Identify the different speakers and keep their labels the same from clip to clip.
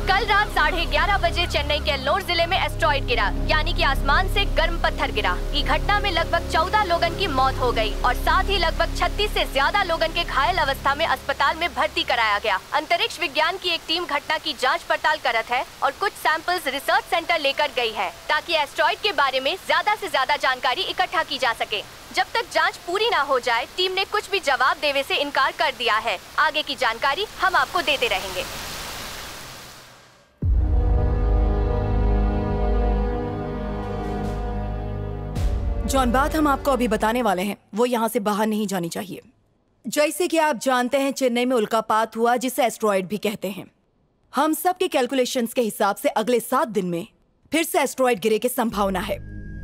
Speaker 1: कल रात 11:30 बजे चेन्नई के एल्लोर जिले में एस्ट्रॉइड गिरा, यानी कि आसमान से गर्म पत्थर गिरा। इस घटना में लगभग 14 लोगन की मौत हो गई और साथ ही लगभग 36 से ज्यादा लोगन के घायल अवस्था में अस्पताल में भर्ती कराया गया। अंतरिक्ष विज्ञान की एक टीम घटना की जांच पड़ताल करत है और कुछ सैंपल्स रिसर्च सेंटर लेकर गई है ताकि एस्ट्रॉइड के बारे में ज्यादा से ज्यादा जानकारी इकट्ठा की जा सके। जब तक जांच पूरी ना हो जाए, टीम ने कुछ भी जवाब देने से इनकार कर दिया है। आगे की जानकारी हम आपको देते रहेंगे।
Speaker 2: जॉन, बात हम आपको अभी बताने वाले हैं वो यहाँ से बाहर नहीं जानी चाहिए। जैसे कि आप जानते हैं, चेन्नई में उल्कापात हुआ जिसे एस्ट्रॉइड भी कहते हैं। हम सब के कैलकुलेशंस के हिसाब से अगले 7 दिन में फिर से एस्ट्रॉइड गिरे की संभावना है।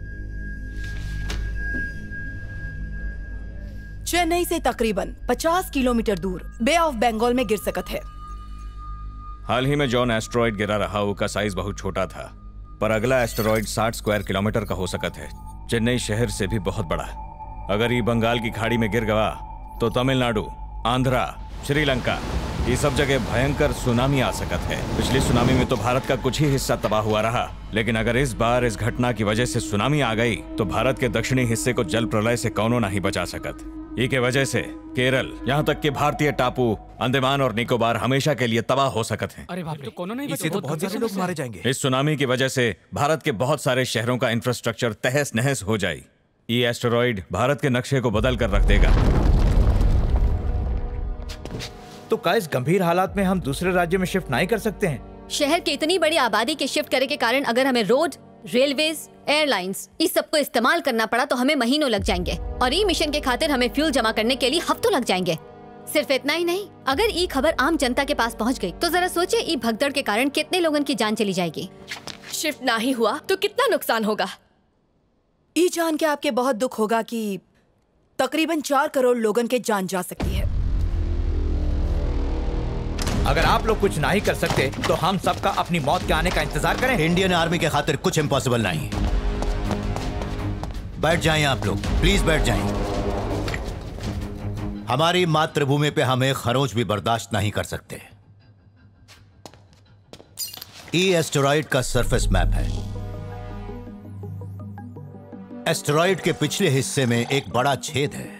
Speaker 2: चेन्नई से तकरीबन 50 किलोमीटर दूर बे ऑफ बंगाल में गिर सकत है।
Speaker 3: हाल ही में जॉन एस्ट्रॉइड गिरा रहा, उसका साइज बहुत छोटा था, पर अगला एस्टेरॉइड 60 स्क्वायर किलोमीटर का हो सकत है। चेन्नई शहर से भी बहुत बड़ा। अगर ये बंगाल की खाड़ी में गिर गया तो तमिलनाडु, आंध्रा, श्रीलंका, ये सब जगह भयंकर सुनामी आ सकत है। पिछली सुनामी में तो भारत का कुछ ही हिस्सा तबाह हुआ रहा, लेकिन अगर इस बार इस घटना की वजह से सुनामी आ गई तो भारत के दक्षिणी हिस्से को जल प्रलय से कौनो नहीं बचा सकत। ये के वजह से केरल, यहाँ तक कि भारतीय टापू अंडमान और निकोबार हमेशा के लिए तबाह हो सकते हैं।
Speaker 4: अरे बाप रे, कोनो नहीं,
Speaker 5: इससे तो बहुत सारे लोग मारे जाएंगे।
Speaker 3: इस सुनामी की वजह से भारत के बहुत सारे शहरों का इंफ्रास्ट्रक्चर तहस नहस हो जाए। ये एस्टेरॉइड भारत के नक्शे को बदल कर रख देगा।
Speaker 5: तो क्या इस गंभीर हालात में हम दूसरे राज्य में शिफ्ट नहीं कर सकते हैं?
Speaker 6: शहर की इतनी बड़ी आबादी के शिफ्ट करने के कारण अगर हमें रोड, रेलवेज, एयरलाइंस इस सब को इस्तेमाल करना पड़ा तो हमें महीनों लग जाएंगे और ई मिशन के खातिर हमें फ्यूल जमा करने के लिए हफ्तों लग जाएंगे। सिर्फ इतना ही नहीं, अगर ई खबर आम जनता के पास पहुंच गई तो जरा सोचिए ई भगदड़ के कारण कितने लोगों की जान चली जाएगी।
Speaker 1: शिफ्ट ना ही हुआ तो कितना नुकसान होगा।
Speaker 2: ये जान के आपके बहुत दुख होगा कि तकरीबन 4 करोड़ लोगों के जान जा सकती है।
Speaker 5: अगर आप लोग कुछ नहीं कर सकते तो हम सबका अपनी मौत के आने का इंतजार करें।
Speaker 7: इंडियन आर्मी के खातिर कुछ इम्पॉसिबल नहीं। बैठ जाएं आप लोग, प्लीज बैठ जाएं। हमारी मातृभूमि पे हम एक खरोंच भी बर्दाश्त नहीं कर सकते। ई एस्टेरॉइड का सरफेस मैप है। एस्टेरॉइड के पिछले हिस्से में एक बड़ा छेद है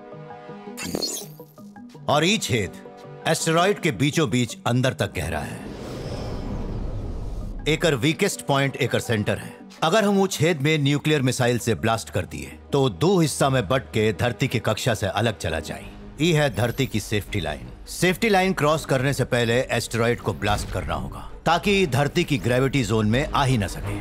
Speaker 7: और ये छेद एस्टेरॉइड के बीचों बीच अंदर तक गहरा है। एकर वीकेस्ट पॉइंट एकर सेंटर है। अगर हम वो छेद में न्यूक्लियर मिसाइल से ब्लास्ट कर दिए तो 2 हिस्सा में बट के धरती की कक्षा से अलग चला जाए। ये है धरती की safety line. Safety line cross करने से पहले एस्टेरॉइड को ब्लास्ट करना होगा ताकि धरती की ग्रेविटी जोन में आ ही न सके।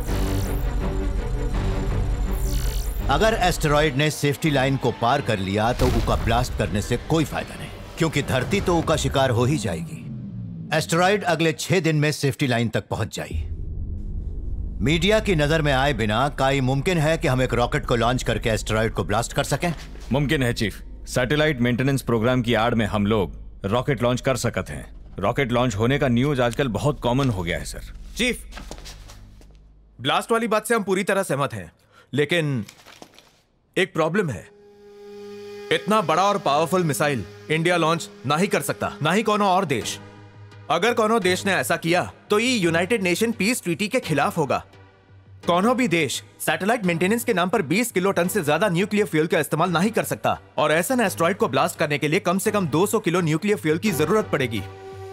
Speaker 7: अगर एस्टेरॉइड ने सेफ्टी लाइन को पार कर लिया तो उसका ब्लास्ट करने से कोई फायदा नहीं, क्योंकि धरती तो उसका शिकार हो ही जाएगी। एस्टेरॉइड अगले 6 दिन में सेफ्टी लाइन तक पहुंच जाएगी। मीडिया की नजर में आए बिना क्या ये मुमकिन है कि हम एक रॉकेट को लॉन्च करके एस्टेरॉइड को ब्लास्ट कर सकें?
Speaker 3: मुमकिन है चीफ। सैटेलाइट मेंटेनेंस प्रोग्राम की आड़ में हम लोग रॉकेट लॉन्च कर सकते हैं। रॉकेट लॉन्च होने का न्यूज आजकल बहुत कॉमन हो गया है सर।
Speaker 5: चीफ, ब्लास्ट वाली बात से हम पूरी तरह सहमत हैं, लेकिन एक प्रॉब्लम है। इतना बड़ा और पावरफुल मिसाइल इंडिया लॉन्च ना ही कर सकता, ना ही कोनो और देश। अगर कोनो देश ने ऐसा किया तो ये यूनाइटेड नेशन पीस ट्रीटी के खिलाफ होगा। कोनो भी देश सैटेलाइट मेंटेनेंस के नाम पर 20 किलो टन से ज्यादा न्यूक्लियर फ्यूल का इस्तेमाल नहीं कर सकता, और ऐसा एस्टेरॉइड को ब्लास्ट करने के लिए कम से कम 200 किलो न्यूक्लियर फ्यूल की जरूरत पड़ेगी।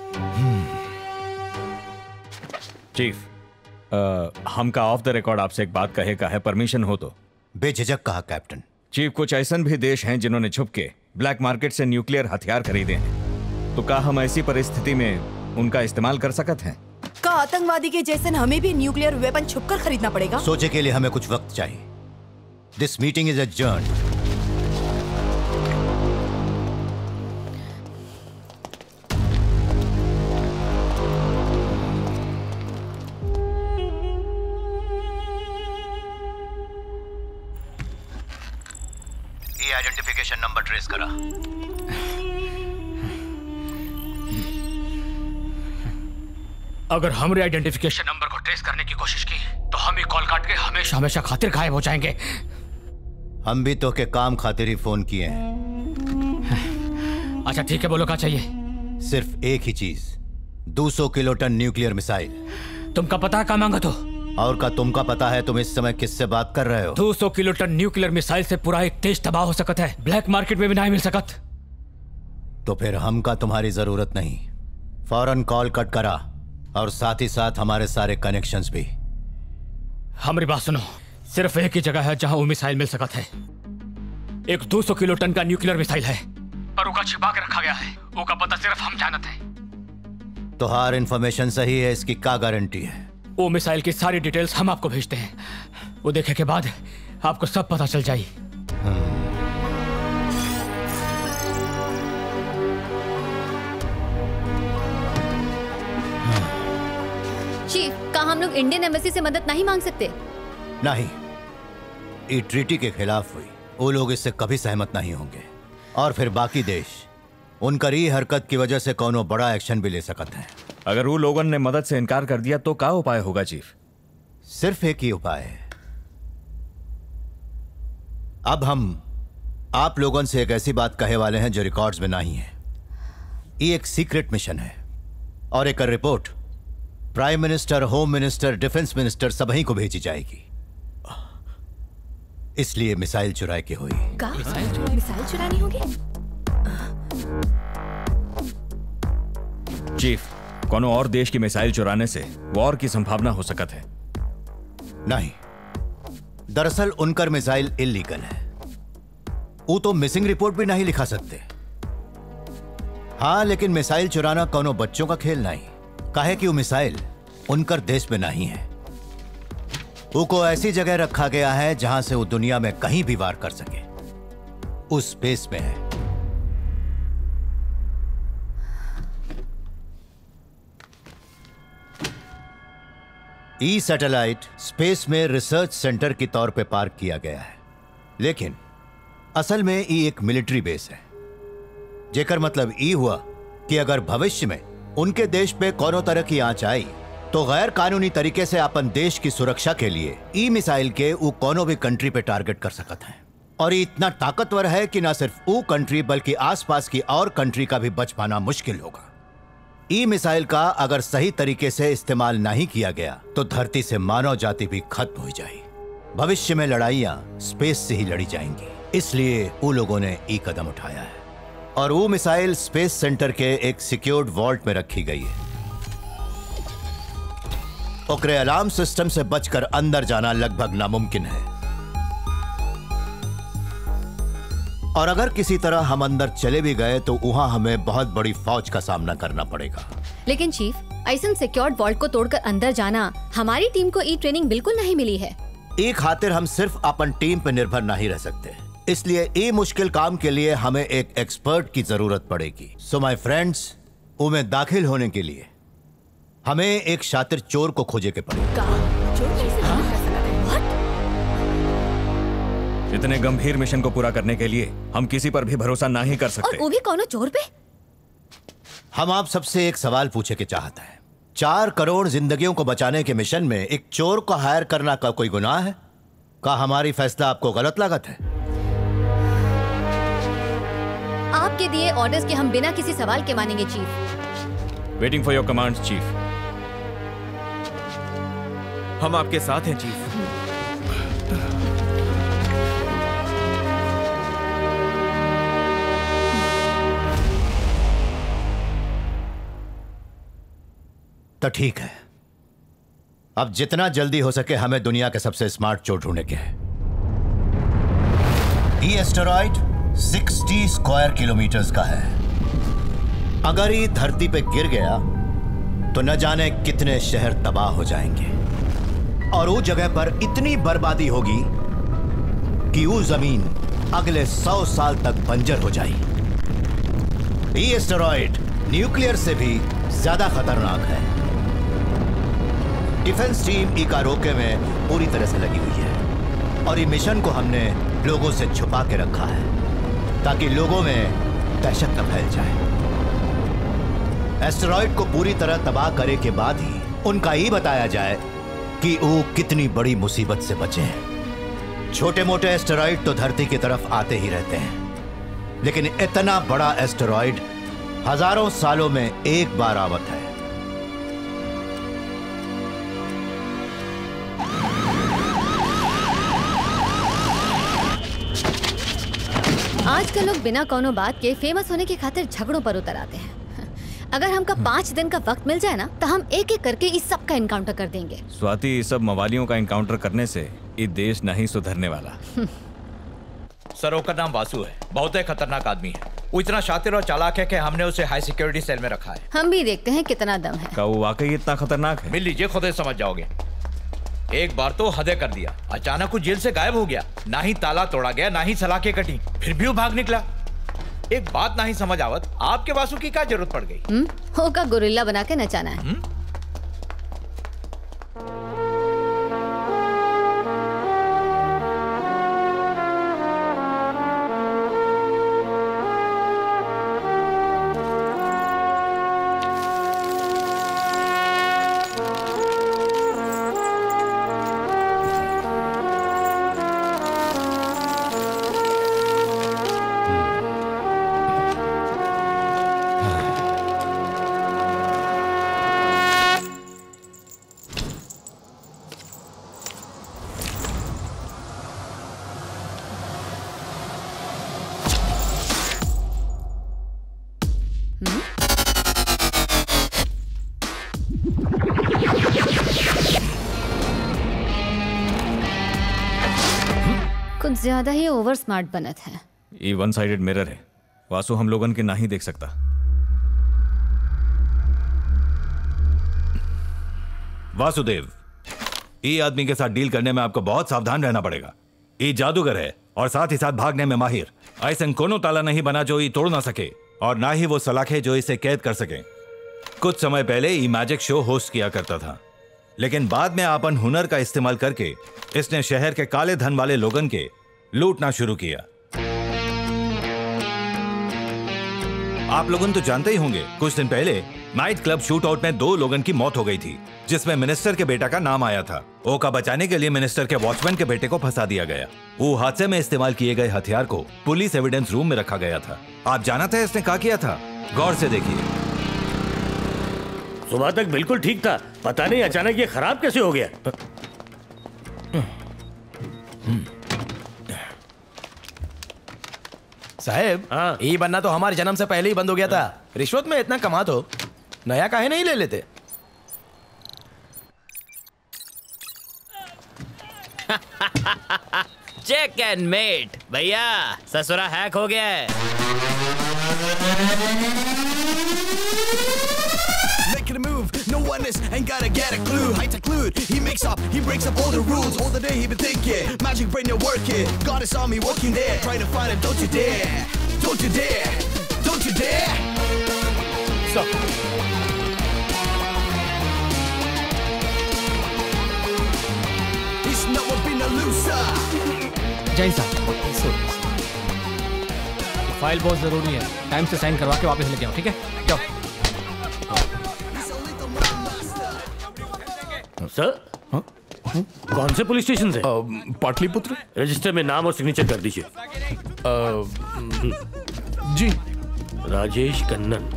Speaker 3: चीफ, हमका ऑफ द रिकॉर्ड आपसे एक बात कहे का है, परमिशन हो तो?
Speaker 7: बेझिझक कहा कैप्टन।
Speaker 3: चीफ, कुछ ऐसे भी देश हैं जिन्होंने छुप के ब्लैक मार्केट से न्यूक्लियर हथियार खरीदे हैं, तो क्या हम ऐसी परिस्थिति में उनका इस्तेमाल कर सकते हैं?
Speaker 2: का आतंकवादी के जैसे हमें भी न्यूक्लियर वेपन छुपकर खरीदना पड़ेगा?
Speaker 7: सोचे के लिए हमें कुछ वक्त चाहिए। This meeting is adjourned. ये आइडेंटिफिकेशन नंबर ट्रेस करा।
Speaker 4: अगर हमरे आइडेंटिफिकेशन नंबर को ट्रेस करने की कोशिश की तो हम ही कॉल काट के हमेशा हमेशा खातिर गायब हो जाएंगे।
Speaker 7: हम भी तो के काम खातिर ही फोन किए हैं।
Speaker 4: अच्छा ठीक है, बोलो क्या चाहिए?
Speaker 7: सिर्फ एक ही चीज, 200 किलोटन न्यूक्लियर मिसाइल।
Speaker 4: तुमका पता का मांगा तो?
Speaker 7: और का तुमका पता है तुम इस समय किससे बात कर रहे हो?
Speaker 4: 200 किलोटन न्यूक्लियर मिसाइल से पूरा एक देश तबाह हो सकत है। ब्लैक मार्केट में भी नहीं मिल सकत।
Speaker 7: तो फिर हमका तुम्हारी जरूरत नहीं। फौरन कॉल कट करा और साथ ही साथ हमारे सारे कनेक्शंस भी।
Speaker 4: हमारी बात सुनो, सिर्फ एक ही जगह है जहां वो मिसाइल मिल सकत है। एक 200 किलो टन का न्यूक्लियर मिसाइल है, पर उसका छिपा के रखा गया है। उसका पता सिर्फ हम जानत हैं।
Speaker 7: तो हर इंफॉर्मेशन सही है, इसकी क्या गारंटी है?
Speaker 4: वो मिसाइल की सारी डिटेल्स हम आपको भेजते हैं। वो देखे के बाद आपको सब पता चल जाए।
Speaker 6: चीफ, क्या हम लोग इंडियन एम्बेसी से मदद नहीं मांग सकते?
Speaker 7: नहीं, ये ट्रीटी के खिलाफ हुई। वो लोग इससे कभी सहमत नहीं होंगे। और फिर बाकी देश उनकर ई हरकत की वजह से कोनो बड़ा एक्शन भी ले सकते हैं।
Speaker 3: अगर वो लोगों ने मदद से इनकार कर दिया तो क्या उपाय होगा चीफ?
Speaker 7: सिर्फ एक ही उपाय है। अब हम आप लोगों से एक ऐसी बात कहे वाले हैं जो रिकॉर्ड्स में नहीं है। ये एक सीक्रेट मिशन है और एक report prime minister, home minister, defence minister सभी को भेजी जाएगी। इसलिए मिसाइल चुराए के हुई।
Speaker 6: मिसाइल चुरानी होगी?
Speaker 3: चीफ, कोनो और देश की मिसाइल चुराने से वॉर की संभावना हो सकत है।
Speaker 7: नहीं, दरअसल उनकर मिसाइल इल्लीगल है। वो तो मिसिंग रिपोर्ट भी नहीं लिखा सकते। हाँ, लेकिन मिसाइल चुराना कोनो बच्चों का खेल नहीं। काहे कि वो मिसाइल उनकर देश में नहीं है। वो को ऐसी जगह रखा गया है जहां से वो दुनिया में कहीं भी वार कर सके। उस स्पेस में है। ई सैटेलाइट स्पेस में रिसर्च सेंटर के तौर पे पार्क किया गया है, लेकिन असल में ई एक मिलिट्री बेस है। जेकर मतलब ई हुआ कि अगर भविष्य में उनके देश पे कोनो तरह की आंच आई तो गैर कानूनी तरीके से अपन देश की सुरक्षा के लिए ई मिसाइल के वो कोनो भी कंट्री पे टारगेट कर सकते हैं। और ये इतना ताकतवर है कि ना सिर्फ वो कंट्री बल्कि आसपास की और कंट्री का भी बच पाना मुश्किल होगा। ई मिसाइल का अगर सही तरीके से इस्तेमाल नहीं किया गया तो धरती से मानव जाति भी खत्म हो जाएगी। भविष्य में लड़ाइयां स्पेस से ही लड़ी जाएंगी। इसलिए वो लोगों ने ई कदम उठाया है और वो मिसाइल स्पेस सेंटर के एक सिक्योर्ड वॉल्ट में रखी गई है। ओकरे अलार्म सिस्टम से बचकर अंदर जाना लगभग नामुमकिन है। और अगर किसी तरह हम अंदर चले भी गए तो वहां हमें बहुत बड़ी फौज का सामना करना पड़ेगा।
Speaker 6: लेकिन चीफ, ऐसा सिक्योर्ड वॉल्ट को तोड़कर अंदर जाना, हमारी टीम को ई ट्रेनिंग बिल्कुल नहीं मिली है।
Speaker 7: एक खातिर हम सिर्फ अपन टीम पर निर्भर नहीं रह सकते। इसलिए ये मुश्किल काम के लिए हमें एक एक्सपर्ट की जरूरत पड़ेगी। सो माय फ्रेंड्स, उनमें दाखिल होने के लिए हमें एक शातिर चोर को खोजे के पड़ेगा।
Speaker 3: इतने गंभीर मिशन को पूरा करने के लिए हम किसी पर भी भरोसा नहीं कर सकते।
Speaker 6: और वो भी कौनो चोर पे?
Speaker 7: हम आप सबसे एक सवाल पूछे के चाहते हैं। 4 करोड़ जिंदगियों को बचाने के मिशन में एक चोर को हायर करना का कोई गुनाह है? क्या हमारी फैसला आपको गलत लागत है?
Speaker 6: आपके दिए ऑर्डर्स के हम बिना किसी सवाल के मानेंगे chief.
Speaker 3: Waiting for your commands chief.
Speaker 5: हम आपके साथ हैं चीफ।
Speaker 7: तो ठीक है, अब जितना जल्दी हो सके हमें दुनिया के सबसे स्मार्ट चोर ढूंढने के हैं। ये एस्टेरॉइड 60 स्क्वायर किलोमीटर्स का है। अगर ये धरती पे गिर गया तो न जाने कितने शहर तबाह हो जाएंगे और वो जगह पर इतनी बर्बादी होगी कि वो जमीन अगले 100 साल तक बंजर हो जाएगी। ये एस्टेरॉइड न्यूक्लियर से भी ज्यादा खतरनाक है। डिफेंस टीम इका रोके में पूरी तरह से लगी हुई है और ये मिशन को हमने लोगों से छुपा के रखा है ताकि लोगों में दहशत न फैल जाए। एस्टेरॉइड को पूरी तरह तबाह करे के बाद ही उनका ये बताया जाए कि वो कितनी बड़ी मुसीबत से बचे हैं। छोटे मोटे एस्टेरॉइड तो धरती की तरफ आते ही रहते हैं, लेकिन इतना बड़ा एस्टेरॉइड हजारों सालों में एक बार आवत है
Speaker 6: आजकल लोग बिना कोनो बात के फेमस होने की खातिर झगड़ों पर उतर आते हैं। अगर हमका 5 दिन का वक्त मिल जाए ना तो हम एक एक करके इस सब का इनकाउंटर कर देंगे।
Speaker 3: स्वाति, इस सब मवालियों का इनकाउंटर करने से ये देश नहीं सुधरने वाला।
Speaker 8: सर, ओका नाम वासु है, बहुत ही खतरनाक आदमी है। वो इतना शातिर और चालाक है कि हमने उसे हाई सिक्योरिटी सेल में रखा है।
Speaker 6: हम भी देखते हैं कितना दम है।
Speaker 3: क्या वो वाकई इतना खतरनाक है?
Speaker 8: मिल लीजिए, खुद ही समझ जाओगे। एक बार तो हदे कर दिया, अचानक वो जेल से गायब हो गया। ना ही ताला तोड़ा गया, ना ही सलाखें कटी, फिर भी वो भाग निकला। एक बात नहीं समझ आवत, आपके वासु की क्या जरूरत पड़ गई?
Speaker 6: होका गोरिल्ला बना के नचाना है। कुछ ज्यादा ही ओवर स्मार्ट बनत है।
Speaker 3: ये वन साइडेड मिरर है, वासु हम लोगन के नहीं देख सकता।
Speaker 9: वासुदेव, ये आदमी के साथ डील करने में आपको बहुत सावधान रहना पड़ेगा। ये जादूगर है और साथ ही साथ भागने में माहिर। ऐसा कोनो ताला नहीं बना जो ये तोड़ ना सके, और ना ही वो सलाखें जो इसे कैद कर सके। कुछ समय पहले ये मैजिक शो होस्ट किया करता था, लेकिन बाद में अपन हुनर का इस्तेमाल करके इसने शहर के काले धन वाले लोगन के लूटना शुरू किया। आप लोगन तो जानते ही होंगे, कुछ दिन पहले नाइट क्लब शूट आउट में 2 लोगन की मौत हो गई थी, जिसमें मिनिस्टर के बेटा का नाम आया था। ओ का बचाने के लिए मिनिस्टर के वॉचमैन के बेटे को फंसा दिया गया। वो हादसे में इस्तेमाल किए गए हथियार को पुलिस एविडेंस रूम में रखा गया था। आप जाना था इसने क्या किया था? गौर से देखिए।
Speaker 10: सुबह तक बिल्कुल ठीक था, पता नहीं अचानक ये खराब कैसे हो गया।
Speaker 5: साहब, ये बनना तो हमारे जन्म से पहले ही बंद हो गया था। रिश्वत में इतना कमा तो नया काहे नहीं ले लेते?
Speaker 11: चेक एंड मेट भैया, ससुरा हैक हो गया है।
Speaker 12: Making a move, no one is, ain't gotta get a clue. High to clue, he makes up, he breaks up all the rules. All the day he been thinking, magic brain you're working. God is on me, walking there, trying to find him. Don't you dare, don't you dare, don't you dare. Stop. He's never been a loser.
Speaker 4: जय साहब, file बहुत जरूरी है, time से sign करवा के वापस लेके आओ, ठीक है? जाओ।
Speaker 10: सर, कौन से पुलिस स्टेशन से?
Speaker 5: पाटलिपुत्र।
Speaker 10: रजिस्टर में नाम और सिग्नेचर कर दीजिए।
Speaker 5: जी।
Speaker 10: राजेश कन्नन।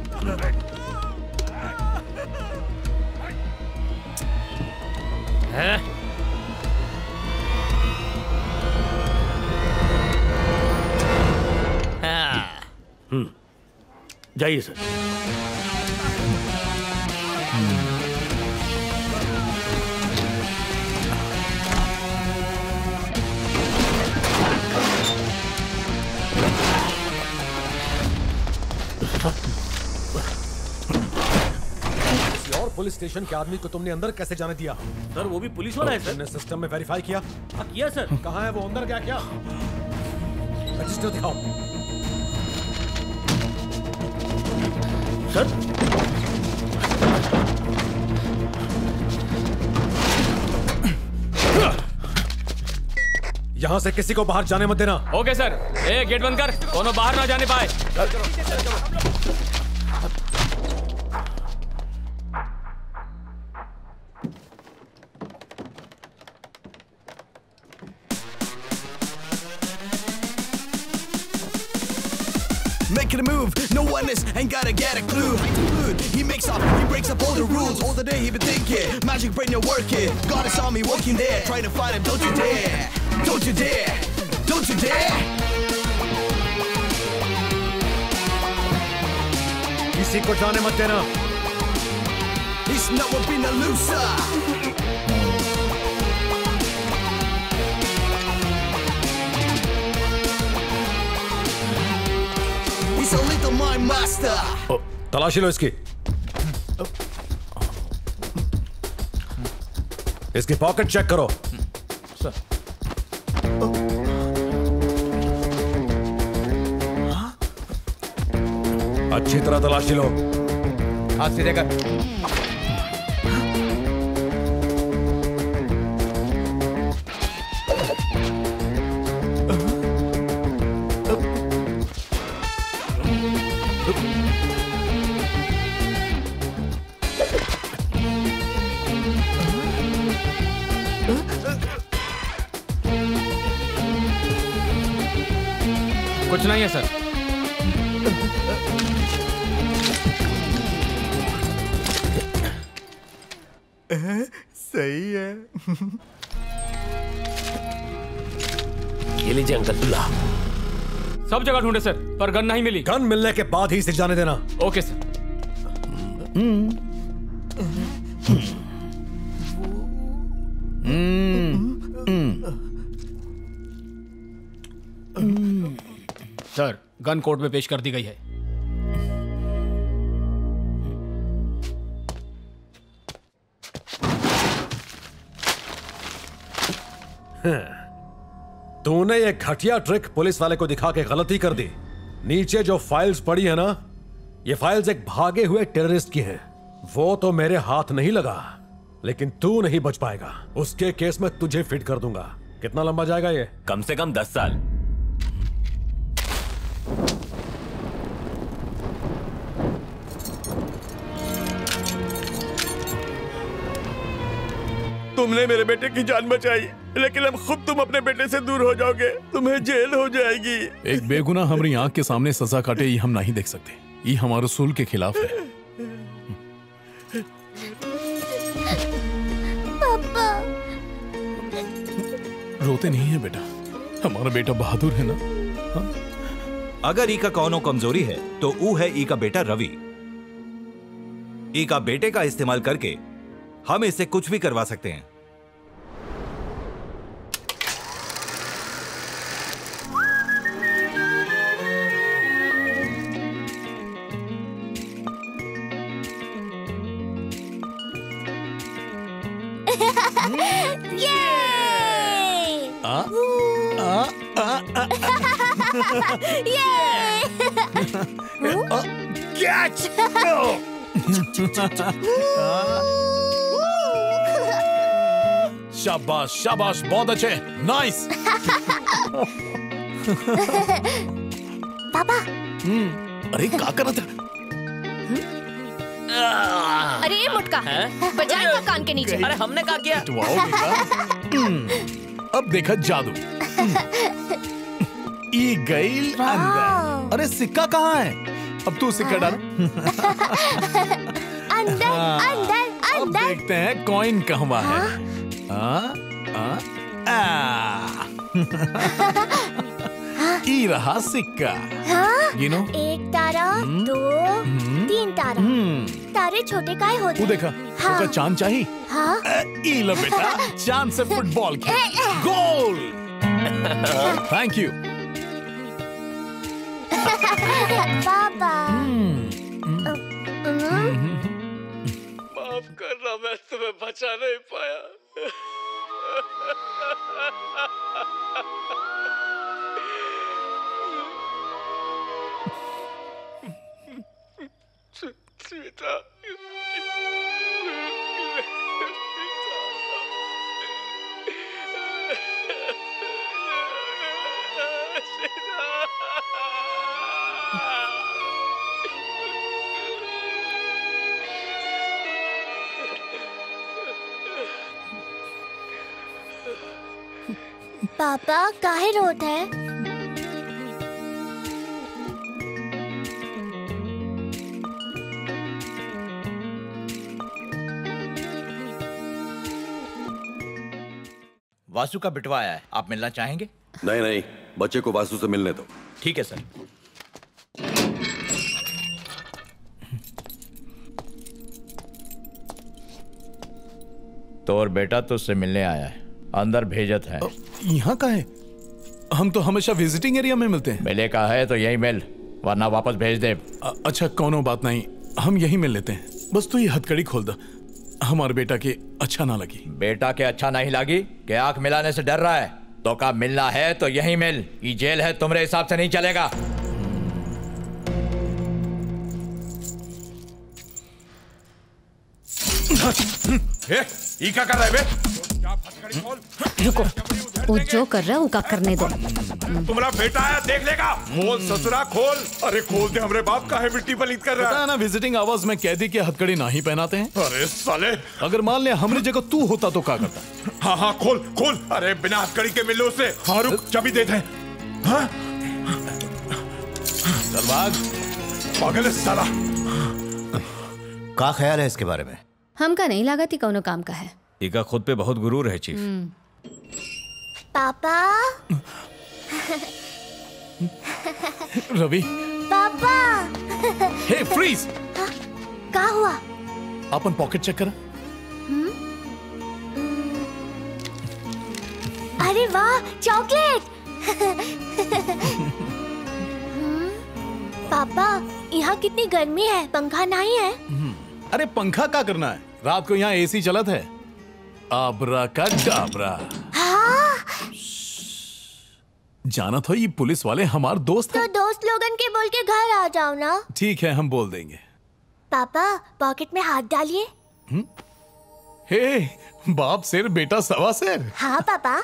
Speaker 10: है? जाइए सर।
Speaker 13: और पुलिस स्टेशन के आदमी को तुमने अंदर कैसे जाने दिया?
Speaker 10: सर, वो भी पुलिस वाला है सर।
Speaker 13: तुमने सिस्टम में वेरीफाई किया?
Speaker 10: किया सर।
Speaker 13: कहाँ है वो? अंदर गया क्या? रजिस्टर दिखाओ।
Speaker 10: सर,
Speaker 13: यहाँ से किसी को बाहर जाने मत देना।
Speaker 4: Okay sir. ए, गेट बंद कर, दोनों बाहर ना जाने पाए।
Speaker 12: Making a move, no one is, ain't gotta get a clue. He makes up, he breaks up all the rules. All the day he been thinking, magic brain you're working. God is on me, walking there, trying to find him. Don't you dare, don't you dare, don't you dare.
Speaker 13: किसी को जाने मत देना।
Speaker 12: He's never been a loser. He's a little mind master.
Speaker 13: तलाशी लो इसकी। इसकी pocket check करो। अच्छी तरह तलाशी लो।
Speaker 8: हाथ सीधे कर।
Speaker 4: कुछ नहीं है सर।
Speaker 13: सही है।
Speaker 10: ये लीजिए अंकल दुल्ला।
Speaker 4: सब जगह ढूंढे सर, पर गन नहीं मिली।
Speaker 13: गन मिलने के बाद ही इसे जाने देना।
Speaker 4: Okay sir. Sir, gun court में पेश कर दी गई है।
Speaker 13: तूने ये घटिया ट्रिक पुलिस वाले को दिखा के गलती कर दी। नीचे जो फाइल्स पड़ी है ना, ये फाइल्स एक भागे हुए टेररिस्ट की हैं। वो तो मेरे हाथ नहीं लगा, लेकिन तू नहीं बच पाएगा। उसके केस में तुझे फिट कर दूंगा। कितना लंबा जाएगा ये?
Speaker 14: कम से कम 10 साल।
Speaker 15: तुमने मेरे बेटे की जान बचाई, लेकिन अब खुद तुम अपने बेटे से दूर हो जाओगे। तुम्हें जेल हो जाएगी।
Speaker 16: एक बेगुनाह हमारी आंख के सामने सजा काटे, ये हम नहीं देख सकते। ये हमारे उसूल के खिलाफ है।
Speaker 17: पापा।
Speaker 16: रोते नहीं है बेटा, हमारा बेटा बहादुर है ना। हाँ?
Speaker 9: अगर ई का कौनो कमजोरी है तो वो है ई का बेटा रवि। ई का बेटे का इस्तेमाल करके हम इससे कुछ भी करवा सकते हैं।
Speaker 16: शाबाश शाबाश, बहुत अच्छे, नाइस।
Speaker 17: पापा।
Speaker 16: अरे क्या कर रहा था?
Speaker 1: अरे ये मुटका बजाएगा कान के नीचे।
Speaker 11: अरे हमने क्या किया?
Speaker 16: अब देखा जादू। ई गई अंदर। अरे सिक्का कहाँ है? अब तू सिक्का डाल।
Speaker 17: अंदर अंदर
Speaker 16: अब
Speaker 17: अंदर।
Speaker 16: देखते हैं कॉइन कहाँ है। ई रहा सिक्का। गिनो।
Speaker 17: 1 तारा, 2, 3 तारा। तारे छोटे काहे होते?
Speaker 16: तू देखा,
Speaker 17: हाँ।
Speaker 16: तो चांद चाहिए।
Speaker 17: हाँ।
Speaker 16: ई लो बेटा, चांद से फुटबॉल खेल। गोल। Thank you.
Speaker 17: पापा।
Speaker 10: माफ करना, मैं तुम्हें बचा नहीं पाया। सीता।
Speaker 17: पापा काहे रोत है?
Speaker 8: वासु का बिटवा आया है, आप मिलना चाहेंगे?
Speaker 18: नहीं नहीं, बच्चे को वासु से मिलने दो।
Speaker 8: ठीक है सर। तो और बेटा तुझसे मिलने आया है, अंदर भेजत है।
Speaker 16: यहाँ का है? हम तो हमेशा विजिटिंग एरिया में मिलते हैं।
Speaker 8: मिले का है तो यही मिल, वरना वापस भेज दे।
Speaker 16: अच्छा कोनो बात नहीं, हम यही मिल लेते हैं। बस तू ये हथकड़ी खोल दो, हमारे बेटा के अच्छा ना लगी।
Speaker 8: बेटा के अच्छा नहीं लगी कि आंख मिलाने से डर रहा है? तो का मिलना है तो यही मिल, ये जेल है, तुम्हारे हिसाब से नहीं चलेगा।
Speaker 5: ये क्या कर रहा है बे?
Speaker 6: रुको, वो जो कर रहा है वो का करने दो।
Speaker 15: तुम्हारा बेटा है, देख लेगा। खोल ससुरा खोल। अरे खोल दे, हमरे बाप का है मिट्टी पलीत कर रहा है
Speaker 16: ना। विजिटिंग आवर्स में कैदी के हथकड़ी ना ही पहनाते हैं।
Speaker 15: अरे साले,
Speaker 16: अगर मान ले हमारी जगह तू होता तो क्या करता?
Speaker 15: हाँ हाँ खोल खोल। अरे बिना हथकड़ी के मिलो उसे। हाँ रुक, चाबी देते हैं। हाँ?
Speaker 16: चल भाग।
Speaker 15: पागल है साला।
Speaker 7: क्या ख्याल है इसके बारे में?
Speaker 6: हमका नहीं लगा थी कौनो काम का है।
Speaker 3: इका खुद पे बहुत गुरूर है चीफ।
Speaker 17: पापा।
Speaker 16: रवि।
Speaker 17: पापा।
Speaker 16: Hey freeze.
Speaker 17: क्या हुआ?
Speaker 16: अपन पॉकेट चेक करा।
Speaker 17: अरे वाह, चॉकलेट। पापा, यहाँ कितनी गर्मी है, पंखा नहीं है?
Speaker 16: अरे पंखा क्या करना है, रात को यहाँ एसी चलत है। आबरा का डाबरा।
Speaker 17: हाँ?
Speaker 16: जाना था ये पुलिस वाले हमार दोस्त
Speaker 17: तो दोस्त लोगन के बोल के घर आ जाओ ना।
Speaker 16: ठीक है, हम बोल देंगे।
Speaker 17: पापा पॉकेट में हाथ डालिए।
Speaker 16: हे, बाप सिर बेटा सवा सिर।
Speaker 17: हाँ पापा।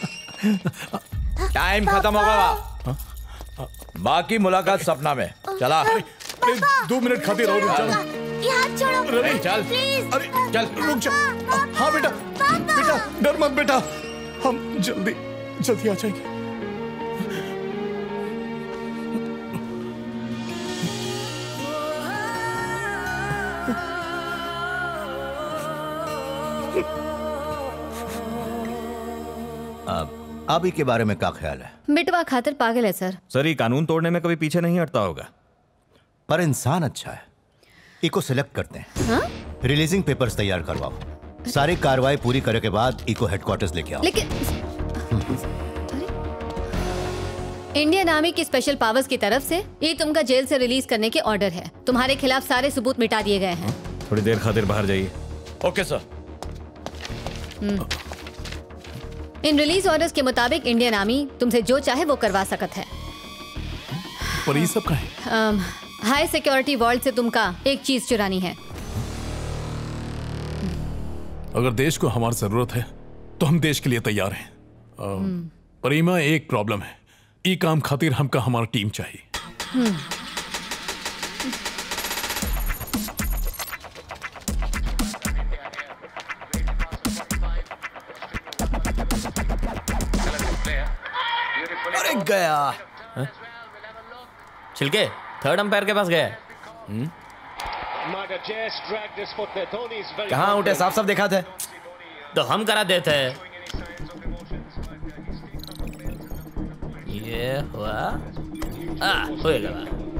Speaker 8: टाइम खत्म होगा, बाकी मुलाकात सपना में। चला।
Speaker 16: 2 मिनट खातिर और रुक जाओ।
Speaker 17: हाथ छोड़ो।
Speaker 8: रवि चल।
Speaker 17: प्लीज।
Speaker 16: अरे चल रुक जा। हाँ बेटा, बेटा डर मत बेटा, हम जल्दी जल्दी आ जाएंगे।
Speaker 7: अभी के बारे में क्या ख्याल है?
Speaker 6: मिटवा खातिर पागल है सर।
Speaker 3: सर ये कानून तोड़ने में कभी पीछे नहीं हटता होगा।
Speaker 7: पर इंसान अच्छा है। इको सिलेक्ट करते हैं।
Speaker 6: हाँ?
Speaker 7: रिलीजिंग पेपर्स तैयार करवाओ। सारी कार्रवाई पूरी करने के बाद इको हेडक्वार्टर्स लेके आओ।
Speaker 6: लेकिन इंडियन आर्मी की स्पेशल पावर्स की तरफ से ये तुमका जेल से रिलीज करने के ऑर्डर है। तुम्हारे खिलाफ सारे सबूत मिटा दिए गए हैं।
Speaker 3: थोड़ी देर खातिर बाहर जाइए।
Speaker 8: Okay sir.
Speaker 6: इन रिलीज ऑर्डर्स के मुताबिक इंडियन आर्मी तुमसे जो चाहे वो करवा सकत है।
Speaker 16: पर ये सब का है?
Speaker 6: हाई सिक्योरिटी वॉल्ट से तुमका एक चीज चुरानी है।
Speaker 16: अगर देश को हमारी जरूरत है तो हम देश के लिए तैयार हैं। पर इमा एक प्रॉब्लम है, ई काम खातिर हमका हमारा टीम चाहिए।
Speaker 5: अरे गया।
Speaker 11: छिलके थर्ड अंपायर के पास गया।
Speaker 5: कहाँ उठे, साफ साफ देखा थे।
Speaker 11: तो हम करा देते। ये हुआ होएगा।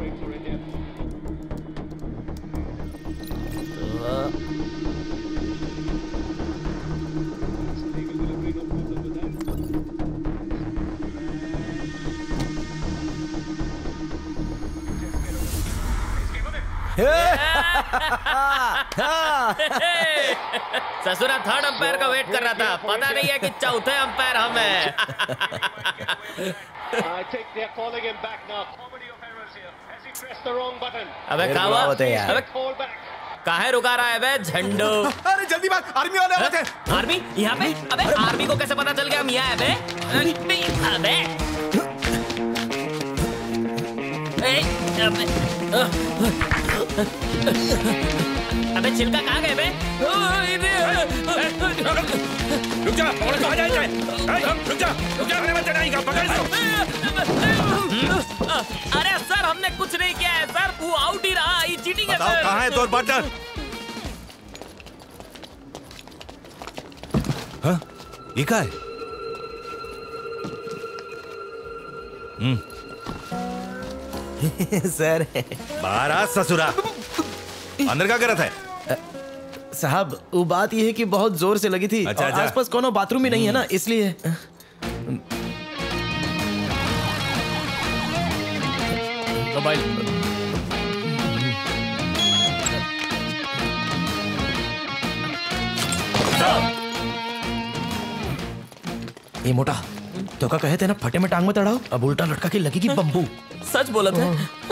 Speaker 11: ससुरा थर्ड अंपायर का वेट कर रहा था, पता नहीं है कि चौथे अंपायर हम हैं। अबे कावा, अबे काहे रुका रहा है बे झंडू?
Speaker 5: अरे जल्दी बात, आर्मी वाले आते हैं।
Speaker 11: आर्मी यहाँ पे? अबे आर्मी को कैसे पता चल गया हम यहाँ है बे? अबे अबे छिलका कहाँ गए बे?
Speaker 15: रुक जा, और कहाँ जाए? रुक जा, मत जाइएगा, पकड़ लो।
Speaker 11: अरे सर हमने कुछ नहीं किया है सर, वो आउट ही रहा, ये चीटिंग है सर।
Speaker 3: कहाँ है तोर पार्टनर?
Speaker 9: हाँ, ये क्या है?
Speaker 5: सर
Speaker 9: बाहर आ ससुरा, अंदर क्या करत है?
Speaker 14: साहब वो बात ये है कि बहुत जोर से लगी थी।
Speaker 9: अच्छा,
Speaker 14: और
Speaker 9: अच्छा।
Speaker 14: आसपास कोनो बाथरूम भी नहीं है ना, इसलिए।
Speaker 4: मोबाइल
Speaker 14: ये मोटा तो का कहे थे ना, फटे में टांग में तड़ाओ, अब उल्टा लटका के लगेगी बम्बू।
Speaker 11: सच बोला था।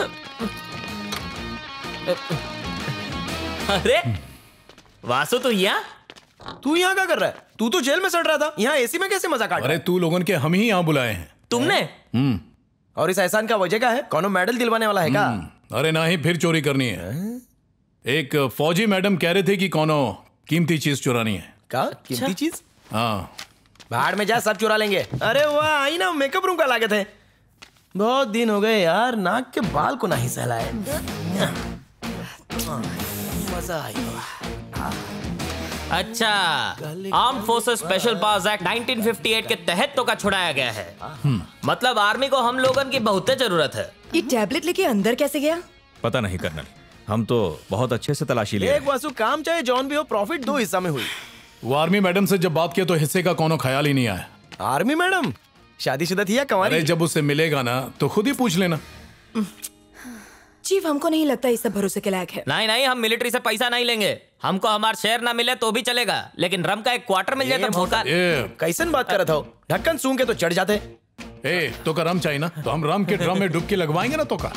Speaker 11: अरे वासु तू यहाँ?
Speaker 14: तू यहाँ क्या कर रहा है? तू तो जेल में सड़ रहा था, यहाँ एसी में कैसे मजा काट?
Speaker 16: अरे तू लोगन के हम ही यहाँ बुलाए हैं।
Speaker 11: तुमने?
Speaker 14: और इस एहसान का वजह क्या है? कौनो मेडल दिलवाने वाला है क्या?
Speaker 16: अरे ना ही फिर चोरी करनी है। एक फौजी मैडम कह रहे थे कि कोनो कीमती चीज चुरानी है।
Speaker 14: क्या कीमती चीज?
Speaker 16: हाँ।
Speaker 14: बाहर में जा, सब चुरा लेंगे। अरे वाह, आई ना मेकअप रूम का लागत है। बहुत दिन हो गए यार, नाक के बाल को नहीं सहलाए। मजा आई।
Speaker 11: अच्छा, arm forces special powers act 1958 के तहत तो का छुड़ाया गया है। मतलब आर्मी को हम लोगन की बहुत जरूरत है।
Speaker 2: ये टैबलेट लेके अंदर कैसे गया?
Speaker 3: पता नहीं कर्नल, हम तो बहुत अच्छे से तलाशी ले रहे
Speaker 14: एक वासु, काम चाहे जॉन भी हो, प्रॉफिट 2 हिस्सा में हुई।
Speaker 16: वो आर्मी मैडम से जब बात किया तो हिस्से का कोनो ख्याल ही नहीं आया।
Speaker 14: आर्मी मैडम शादीशुदा थी या कंवारी?
Speaker 16: अरे जब उससे मिलेगा ना तो खुद ही पूछ लेना।
Speaker 2: चीफ, हमको नहीं लगता ये सब भरोसे के लायक है।
Speaker 11: नहीं नहीं, हम मिलिट्री से पैसा नहीं लेंगे। हमको हमारा शेयर ना मिले तो भी चलेगा, लेकिन रम का एक क्वार्टर मिल जाए तो भोका।
Speaker 14: कैसन बात कर रहा था? ढक्कन सूंघ के तो चढ़ जाते।
Speaker 16: तो का रम चाहिए ना, तो हम रम के ड्रम में डुबकी लगवाएंगे ना। तो का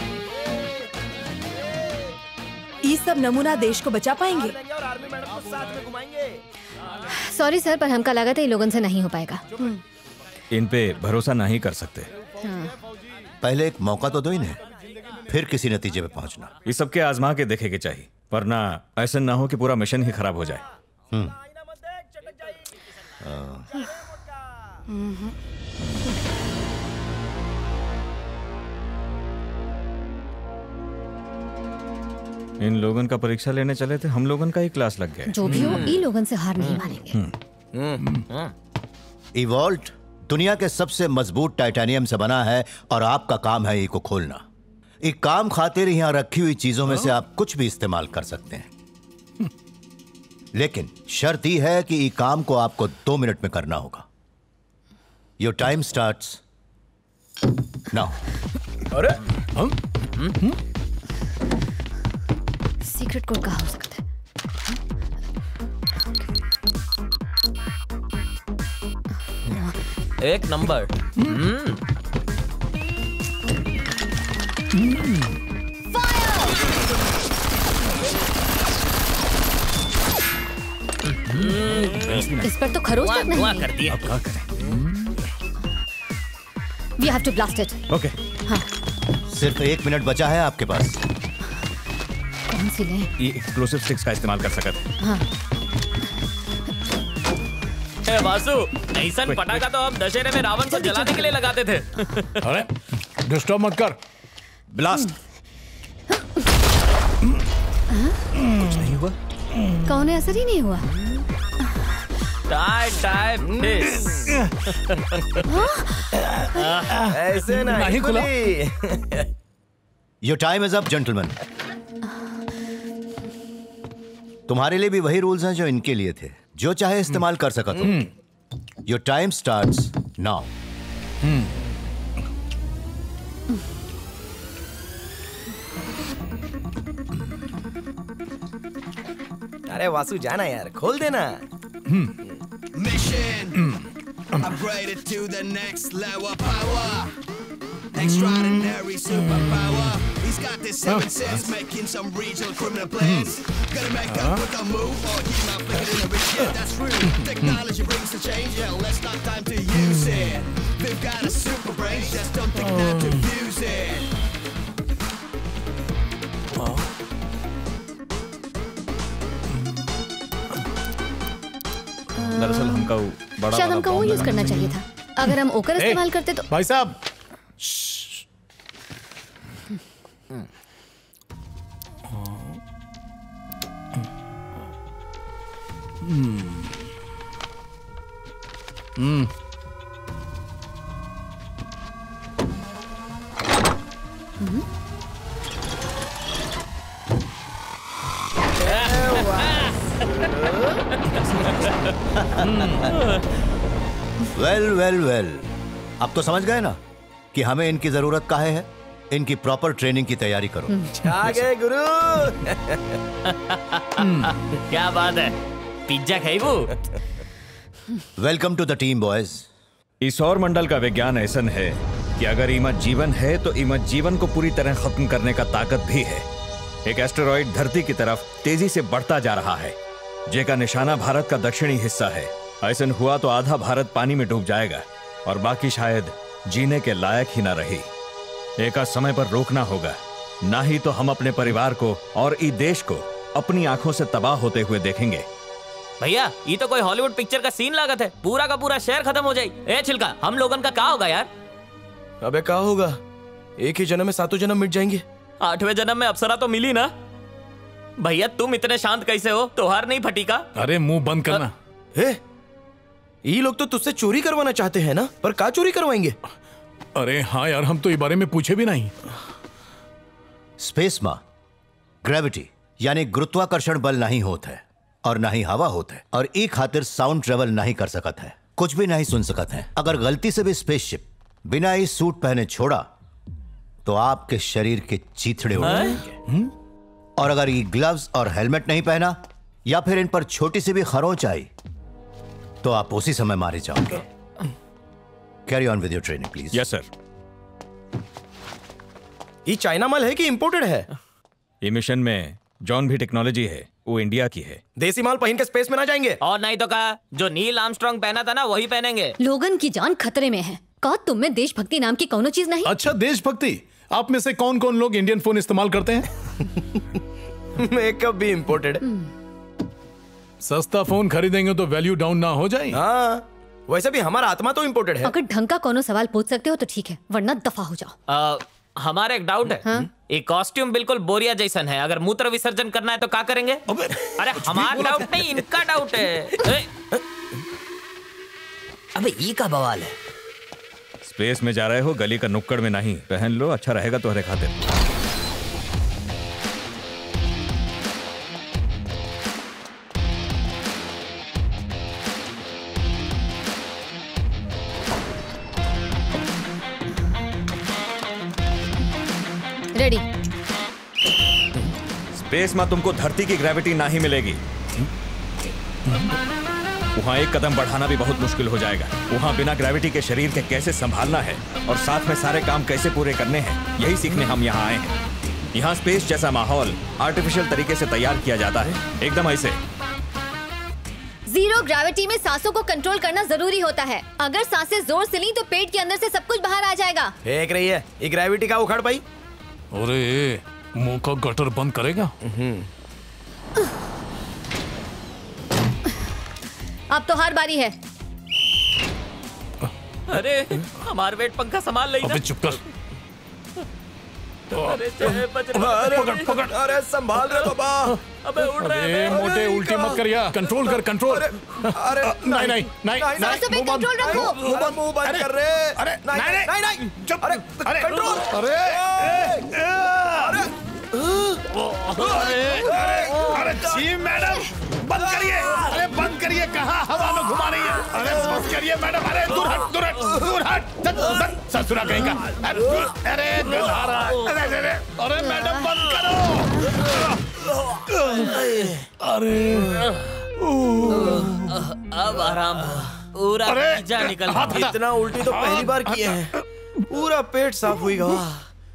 Speaker 2: ये सब नमूना देश को बचा पाएंगे?
Speaker 6: सॉरी सर, पर हमका लगा था ये लोगों से नहीं हो पाएगा।
Speaker 3: इन पे भरोसा नहीं कर सकते।
Speaker 7: पहले एक मौका तो दो इन्हें, फिर किसी नतीजे पे पहुंचना।
Speaker 3: इस सब के आजमा के देखे के चाहिए, वरना ऐसा ना हो कि पूरा मिशन ही खराब हो जाए। इन लोगन का परीक्षा लेने चले थे, हम लोगन का ही क्लास लग गया।
Speaker 6: जो भी हो, ये लोगों से हार नहीं मानेंगे।
Speaker 7: इवॉल्ट दुनिया के सबसे मजबूत टाइटेनियम से बना है और आपका काम है इको खोलना। एक काम खातिर यहाँ रखी हुई चीजों में से आप कुछ भी इस्तेमाल कर सकते हैं, लेकिन शर्त यह है कि ये काम को आपको 2 मिनट में करना होगा। Your time starts now.
Speaker 14: अरे
Speaker 6: सीक्रेट कोड कहाँ हो सकता है?
Speaker 11: एक नंबर।
Speaker 6: इस पर तो खरोच तक नहीं
Speaker 11: कर दिया।
Speaker 3: अब क्या करें?
Speaker 6: We have to blast it.
Speaker 3: Okay.
Speaker 6: हाँ।
Speaker 7: सिर्फ 1 मिनट बचा है आपके पास।
Speaker 6: कौन सी लें?
Speaker 3: ये एक्सप्लोसिव स्टिक्स का इस्तेमाल कर सकते हैं।
Speaker 6: हाँ।
Speaker 11: वासु, ऐसा पटाखा तो हम दशहरे में रावण को जलाने के लिए लगाते थे।
Speaker 16: अरे डिस्टर्ब मत कर।
Speaker 3: ब्लास्ट। कुछ नहीं हुआ।
Speaker 6: कौन है? असर ही नहीं हुआ।
Speaker 14: ऐसे नहीं खुला।
Speaker 7: Your time is up gentleman. तुम्हारे लिए भी वही रूल्स हैं जो इनके लिए थे, जो चाहे इस्तेमाल कर सका तुम। Your time starts now.
Speaker 14: अरे वासु जाना यार, खोल देना।
Speaker 12: Mission upgraded to the next level power. Extraordinary superpower. He's got this 7 sense, making some regional criminal plans. Gonna make a quicker move, or he's not flicking in a rich shit. That's rude. Technology brings the change, yeah. Let's not time to use it. They've got a super brain, just don't think not to use it.
Speaker 3: दरअसल हमका बड़ा
Speaker 6: शायद हमको वो use करना चाहिए था। अगर हम ओकर इस्तेमाल करते तो।
Speaker 16: भाई साहब,
Speaker 7: वेल अब तो समझ गए ना कि हमें इनकी जरूरत काहे है। इनकी प्रॉपर ट्रेनिंग की तैयारी करो।
Speaker 14: आ गए गुरु।
Speaker 11: क्या बात है, पिज्जा खाई वो।
Speaker 7: Welcome to the team boys.
Speaker 3: इस सौर मंडल का विज्ञान ऐसा है कि अगर इमत जीवन है तो इमत जीवन को पूरी तरह खत्म करने का ताकत भी है। एक एस्टेरॉइड धरती की तरफ तेजी से बढ़ता जा रहा है, जेका निशाना भारत का दक्षिणी हिस्सा है। ऐसा हुआ तो आधा भारत पानी में डूब जाएगा और बाकी शायद जीने के लायक ही ना रही। एक समय पर रोकना होगा, ना ही तो हम अपने परिवार को और इस देश को अपनी आंखों से तबाह होते हुए देखेंगे।
Speaker 11: भैया ये तो कोई हॉलीवुड पिक्चर का सीन लागत है, पूरा का पूरा शहर खत्म हो जाए। ए छिलका, हम लोगन का क्या होगा यार?
Speaker 14: अबे क्या होगा, एक ही जन्म में सातों जन्म मिट जाएंगे।
Speaker 11: 8वें जन्म में अप्सरा तो मिली ना। भैया तुम इतने शांत कैसे हो, त्योहार नहीं फटी का?
Speaker 16: अरे मुंह बंद करना।
Speaker 14: ये लोग तो तुझसे चोरी करवाना चाहते हैं ना, पर क्या चोरी करवाएंगे?
Speaker 16: अरे हाँ यार, हम तो इस बारे में पूछे भी नहीं।
Speaker 7: स्पेस में ग्रेविटी यानी गुरुत्वाकर्षण बल नहीं होता है और ना ही हवा होता है, और एक खातिर साउंड ट्रेवल नहीं कर सकता है, कुछ भी नहीं सुन सकता है। अगर गलती से भी स्पेसशिप बिना इस सूट पहने छोड़ा तो आपके शरीर के चीथड़े उड़ जाएंगे। और अगर ये ग्लव्स और हेलमेट नहीं पहना या फिर इन पर छोटी सी भी खरोंच आई तो आप उसी समय मारे जाओगे। Carry on with your training please.
Speaker 3: Yes sir.
Speaker 14: ये चाइना माल है कि इंपोर्टेड है?
Speaker 3: ये मिशन में जॉन भी टेक्नोलॉजी है, वो इंडिया की है।
Speaker 14: देसी माल पहन के स्पेस में ना जाएंगे।
Speaker 11: और नहीं तो कहा, जो नील आर्मस्ट्रांग पहना था ना वही पहनेंगे।
Speaker 6: लोगन की जान खतरे में है। कहा तुम में देशभक्ति नाम की कौनो चीज नहीं?
Speaker 16: अच्छा देशभक्ति, आप में से कौन कौन लोग इंडियन फोन इस्तेमाल करते हैं?
Speaker 14: मेकअप भी इंपोर्टेड।
Speaker 16: सस्ता फोन खरीदेंगे तो वैल्यू डाउन ना हो जाए।
Speaker 14: हाँ, वैसे भी हमारा आत्मा तो इंपोर्टेड है।
Speaker 6: अगर ढंग का कोनो सवाल पूछ सकते हो तो ठीक है, वरना दफा हो जाओ।
Speaker 11: हमारा एक डाउट है।
Speaker 6: हाँ?
Speaker 11: ये कॉस्ट्यूम बिल्कुल बोरिया जैसन है, अगर मूत्र विसर्जन करना है तो क्या करेंगे? अरे हमारा डाउट नहीं, इनका डाउट है।
Speaker 18: अबे ये का बवाल है?
Speaker 3: स्पेस में जा रहे हो, गली का नुक्कड़ में नहीं। पहन लो, अच्छा रहेगा तुम्हारे खातिर।
Speaker 6: रेडी।
Speaker 3: स्पेस में तुमको धरती की ग्रेविटी ना ही मिलेगी। वहाँ एक कदम बढ़ाना भी बहुत मुश्किल हो जाएगा। वहाँ बिना ग्रेविटी के शरीर के कैसे संभालना है और साथ में सारे काम कैसे पूरे करने हैं, यही सीखने हम यहाँ आए हैं। यहाँ स्पेस जैसा माहौल आर्टिफिशियल तरीके से तैयार किया जाता है, एकदम ऐसे।
Speaker 6: जीरो ग्रेविटी में सांसों को कंट्रोल करना जरूरी होता है। अगर सांसें जोर से ली तो पेट के अंदर से सब कुछ बाहर आ जाएगा।
Speaker 14: फेंक रही है, ये ग्रेविटी का उखड़ पाई।
Speaker 16: अरे मुंह का गटर बंद करेगा।
Speaker 6: अब तो हर बारी है।
Speaker 11: अरे हमारे वेट पंखा संभाल ले।
Speaker 16: अबे चुप कर।
Speaker 11: अरे
Speaker 14: पकड़ पकड़। अरे संभाल रहे बाबा।
Speaker 11: अबे उड़ रहे
Speaker 16: हैं। मोटे उल्टी मत कर यार, कंट्रोल कर, कंट्रोल।
Speaker 14: अरे
Speaker 16: नहीं नहीं नहीं,
Speaker 6: सांसों पे कंट्रोल रखो।
Speaker 14: मुंह बंद कर रहे।
Speaker 16: अरे
Speaker 14: नहीं नहीं
Speaker 16: चुप।
Speaker 14: अरे कंट्रोल।
Speaker 16: अरे अरे जी मैडम, बंद करिए। अरे बंद करिए, कहाँ हवा में घुमा रही है? अरे बंद करिए मैडम। अरे दूर हट, दूर हट, दूर हट। ससुरा कहेगा। अरे अरे मैडम बंद करो। अरे
Speaker 11: अब आराम हो, पूरा पिज्जा निकल।
Speaker 14: इतना उल्टी तो पहली बार किए हैं। पूरा पेट साफ हुई गवा।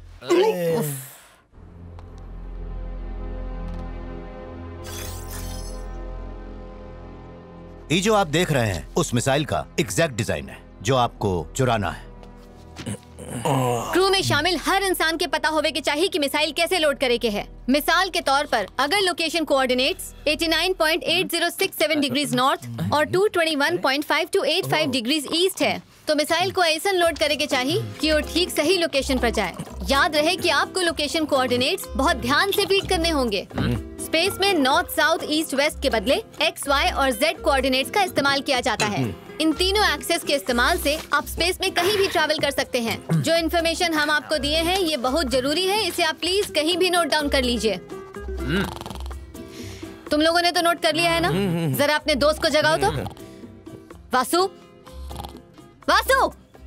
Speaker 7: ये जो आप देख रहे हैं उस मिसाइल का एग्जैक्ट डिजाइन है जो आपको चुराना है।
Speaker 6: क्रू में शामिल हर इंसान के पता होवे के चाहिए कि मिसाइल कैसे लोड करे के है। मिसाल के तौर पर अगर लोकेशन कोऑर्डिनेट्स 89.8067 डिग्रीज नॉर्थ और 221.5285 डिग्रीज ईस्ट है तो मिसाइल को ऐसा लोड करे के चाहिए कि वो ठीक सही लोकेशन पर जाए। याद रहे कि आपको लोकेशन कोऑर्डिनेट्स बहुत ध्यान से फीड करने होंगे। स्पेस में नॉर्थ, साउथ, ईस्ट, वेस्ट के बदले एक्स, वाई और जेड कोऑर्डिनेट्स का इस्तेमाल किया जाता है। इन तीनों एक्सेस के इस्तेमाल से आप स्पेस में कहीं भी ट्रैवल कर सकते हैं। जो इन्फॉर्मेशन हम आपको दिए हैं ये बहुत जरूरी है, इसे आप प्लीज कहीं भी नोट डाउन कर लीजिए। तुम लोगों ने तो नोट कर लिया है ना? जरा अपने दोस्त को जगाओ तो। वासु, वासु।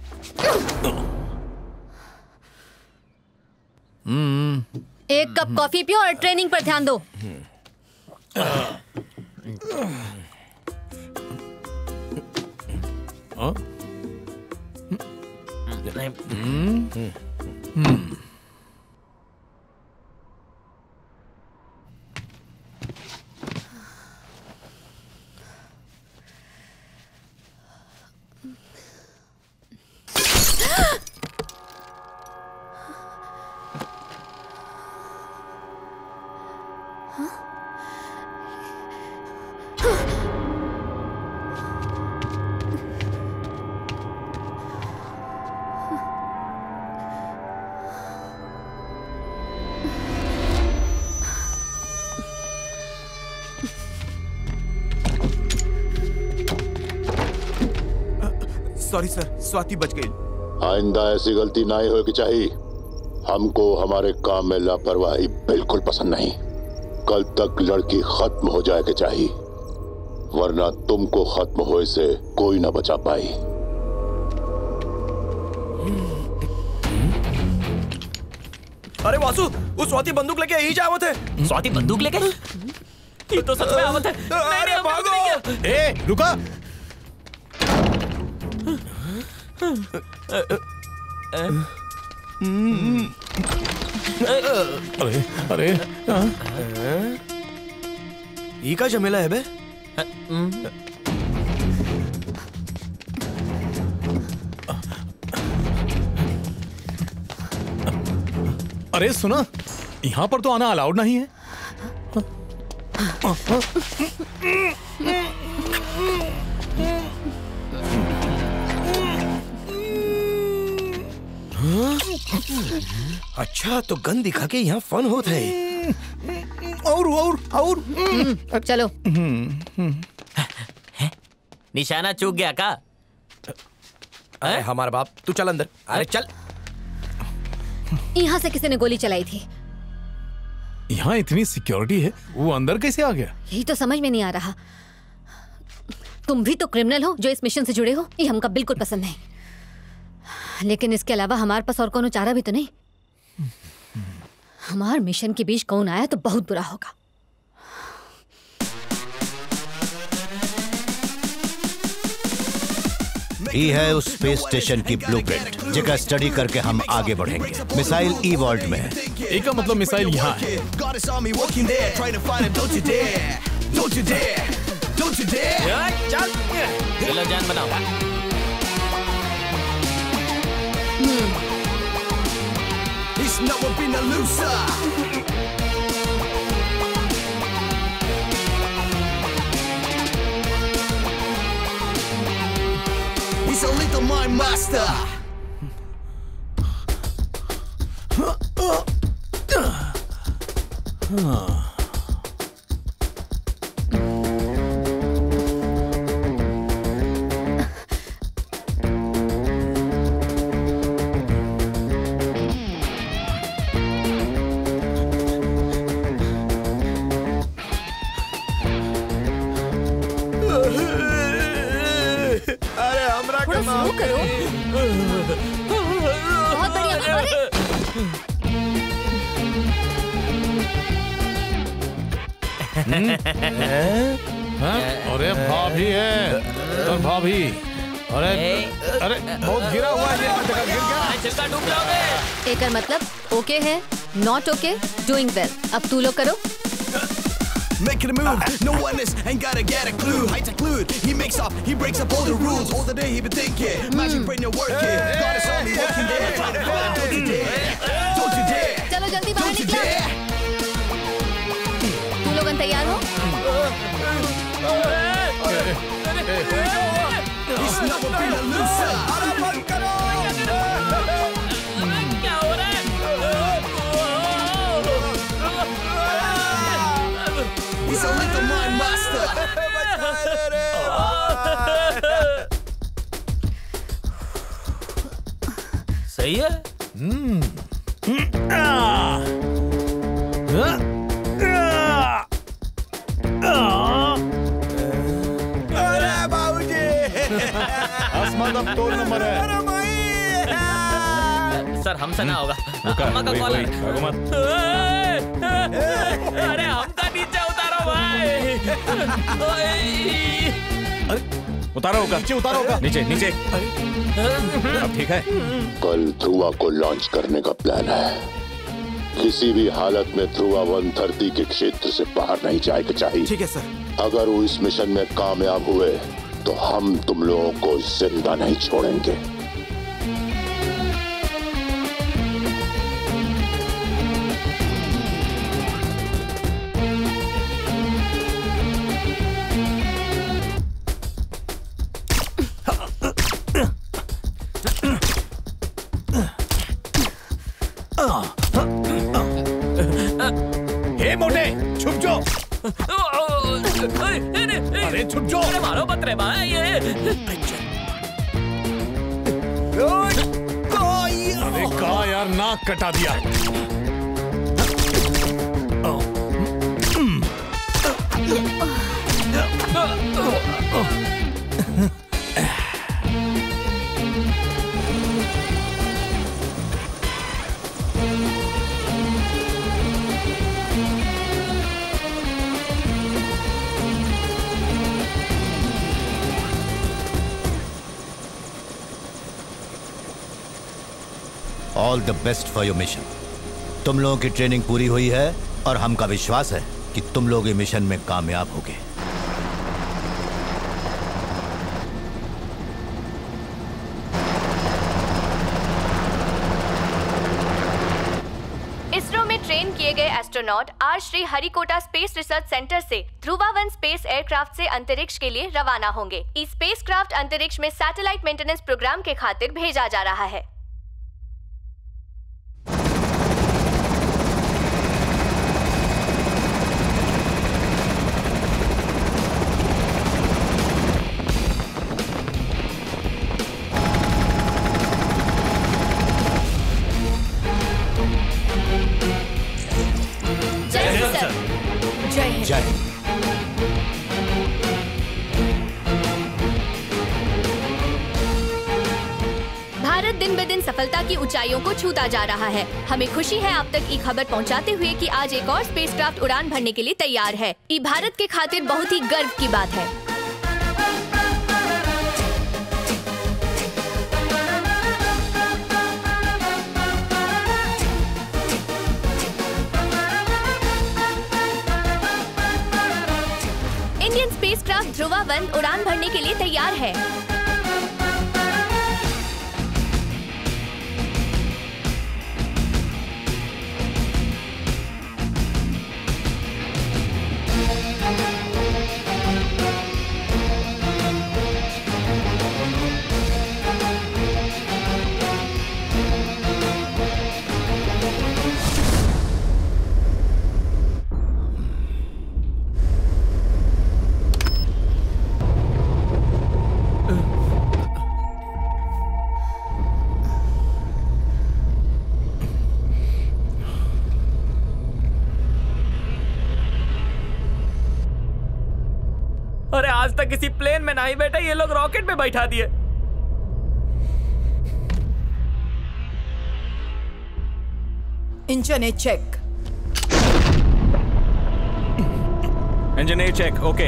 Speaker 6: एक कप कॉफी पियो और ट्रेनिंग पर ध्यान दो।
Speaker 5: सॉरी सर, स्वाति बच गई।
Speaker 18: आइंदा ऐसी गलती ना ही होगी चाहिए। हमको हमारे काम में लापरवाही बिल्कुल पसंद नहीं। कल तक लड़की खत्म हो जाएगी चाहिए, वरना तुमको खत्म होए से कोई ना बचा पाई।
Speaker 14: अरे वासु, वो स्वाति बंदूक लेके यही जा आवत है।
Speaker 11: स्वाति बंदूक लेके? ये तो सच में आवत है।
Speaker 14: अरे भागो! ए, रुका!
Speaker 16: अरे
Speaker 14: ये का झमेला है बे?
Speaker 16: अरे सुना, यहाँ पर तो आना अलाउड नहीं है।
Speaker 14: अच्छा, तो गन दिखा के यहाँ फन होता है।
Speaker 6: और चलो।
Speaker 11: निशाना चूक गया का?
Speaker 14: अरे हमारा बाप, तू चल अंदर। अरे चल।
Speaker 6: यहाँ से किसी ने गोली चलाई थी।
Speaker 16: यहाँ इतनी सिक्योरिटी है, वो अंदर कैसे आ गया?
Speaker 6: यही तो समझ में नहीं आ रहा। तुम भी तो क्रिमिनल हो जो इस मिशन से जुड़े हो। ये हमका बिल्कुल पसंद नहीं, लेकिन इसके अलावा हमारे पास और कोनो चारा भी तो नहीं। हमारे मिशन के बीच कौन आया तो बहुत बुरा होगा।
Speaker 7: ये है उस स्पेस स्टेशन की ब्लूप्रिंट, जिसका स्टडी करके हम आगे बढ़ेंगे। मिसाइल ई वॉल्ट में है।
Speaker 16: एक मतलब मिसाइल यहाँ है।
Speaker 11: चलो जान बनाओ।
Speaker 12: He's never been a loser. He's a little mind master.
Speaker 16: अरे भाभी है, और भाभी, अरे अरे बहुत गिरा हुआ है, ये गिर गया।
Speaker 11: जिसका डूब जाओगे।
Speaker 6: एक मतलब ओके है, नॉट ओके, डूइंग वेल। अब तू लोग करो।
Speaker 12: Making a move, no one is, ain't gotta get a clue. Heights include, he makes up, he breaks up all the rules. All the day he been thinking, magic brain you're working. God is only working there, trying to find, don't you dare, don't you dare.
Speaker 6: चलो जल्दी बाहर निकलो। तू लोग तैयार हो?
Speaker 12: He's never been a loser.
Speaker 11: क्या हो रहा है?
Speaker 12: He's a little mind master.
Speaker 11: सही है।
Speaker 16: अब 2 नंबर है।
Speaker 11: सर हमसे ना होगा। अम्मा का कॉल है। अरे हमका नीचे उतारो भाई।
Speaker 3: उतारो होगा।
Speaker 5: नीचे उतारो होगा।
Speaker 3: नीचे नीचे। अब ठीक है।
Speaker 18: कल ध्रुवा को लॉन्च करने का प्लान है। किसी भी हालत में ध्रुवा 1 धरती के क्षेत्र से बाहर नहीं जाएगा चाहिए।
Speaker 5: ठीक है सर।
Speaker 18: अगर वो इस मिशन में कामयाब हुए तो हम तुम लोगों को जिंदा नहीं छोड़ेंगे।
Speaker 16: हे मोटे छुप जाओ। अरे छुप जाओ।
Speaker 11: अरे मारो मत रे भाई।
Speaker 16: अरे का यार नाक कटा दिया।
Speaker 7: All the best for your mission. तुम लोगों की ट्रेनिंग पूरी हुई है और हमका विश्वास है कि तुम लोग ये मिशन में कामयाब होगे।
Speaker 1: इसरो में ट्रेन किए गए एस्ट्रोनॉट आज Sriharikota space research centre से ध्रुवा 1 स्पेस एयरक्राफ्ट से अंतरिक्ष के लिए रवाना होंगे। इस स्पेसक्राफ्ट अंतरिक्ष में सैटेलाइट मेंटेनेंस प्रोग्राम के खातिर भेजा जा रहा है।
Speaker 7: जय।
Speaker 1: भारत दिन ब दिन सफलता की ऊंचाइयों को छूता जा रहा है। हमें खुशी है आप तक ये खबर पहुंचाते हुए कि आज एक और स्पेसक्राफ्ट उड़ान भरने के लिए तैयार है। ये भारत के खातिर बहुत ही गर्व की बात है। इंडियन स्पेसक्राफ्ट ध्रुवा 1 उड़ान भरने के लिए तैयार है।
Speaker 11: अरे आज तक किसी प्लेन में नहीं बैठा, ये लोग रॉकेट में बैठा दिए।
Speaker 2: Engine A check.
Speaker 3: Engine A check. Okay.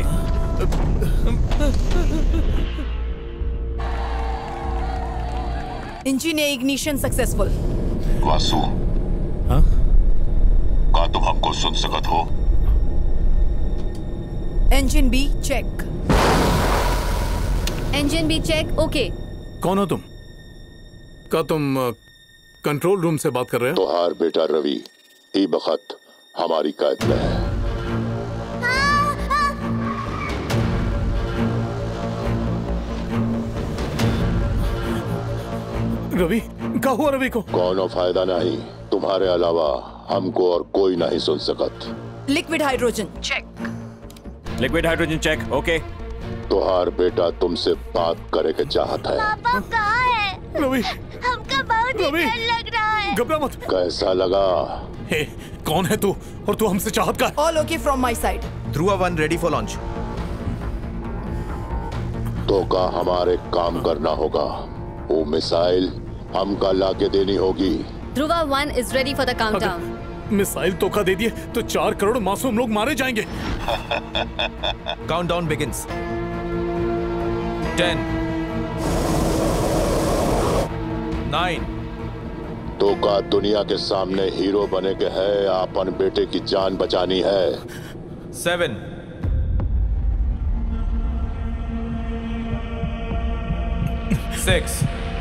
Speaker 2: Engine A ignition successful.
Speaker 18: Vasu, का तुम हमको सुन सकत हो?
Speaker 2: Engine B check.
Speaker 6: Engine B check. Okay.
Speaker 19: कौन हो तुम? का तुम कंट्रोल रूम से बात कर रहे हो?
Speaker 18: तोहार बेटा रवि ई बखत हमारी कैद में है।
Speaker 19: रवि, क्या हुआ रवि को?
Speaker 18: कोनो फायदा नहीं, तुम्हारे अलावा हमको और कोई नहीं सुन सकत।
Speaker 2: Liquid hydrogen check.
Speaker 3: Liquid hydrogen check. Okay.
Speaker 18: तोहार बेटा तुमसे बात करे के चाहता है।
Speaker 17: पापा कहाँ है?
Speaker 19: रवि,
Speaker 17: हमका बहुत ही डर लग रहा है।
Speaker 19: घबरा मत।
Speaker 18: कैसा लगा?
Speaker 19: हे, कौन है तू और तू हमसे चाहत का?
Speaker 2: All okay from my side.
Speaker 5: Dhruva 1 ready for launch.
Speaker 18: तो का हमारे काम करना होगा। वो मिसाइल हमका लाके देनी होगी।
Speaker 6: Dhruva 1 is ready for the countdown.
Speaker 19: Missile तोका दे दिए तो 4 करोड़ मासूम लोग मारे जाएंगे।
Speaker 5: Countdown begins. 10 9
Speaker 18: तो का दुनिया के सामने हीरो बने के है, अपन बेटे की जान बचानी है।
Speaker 5: 7 6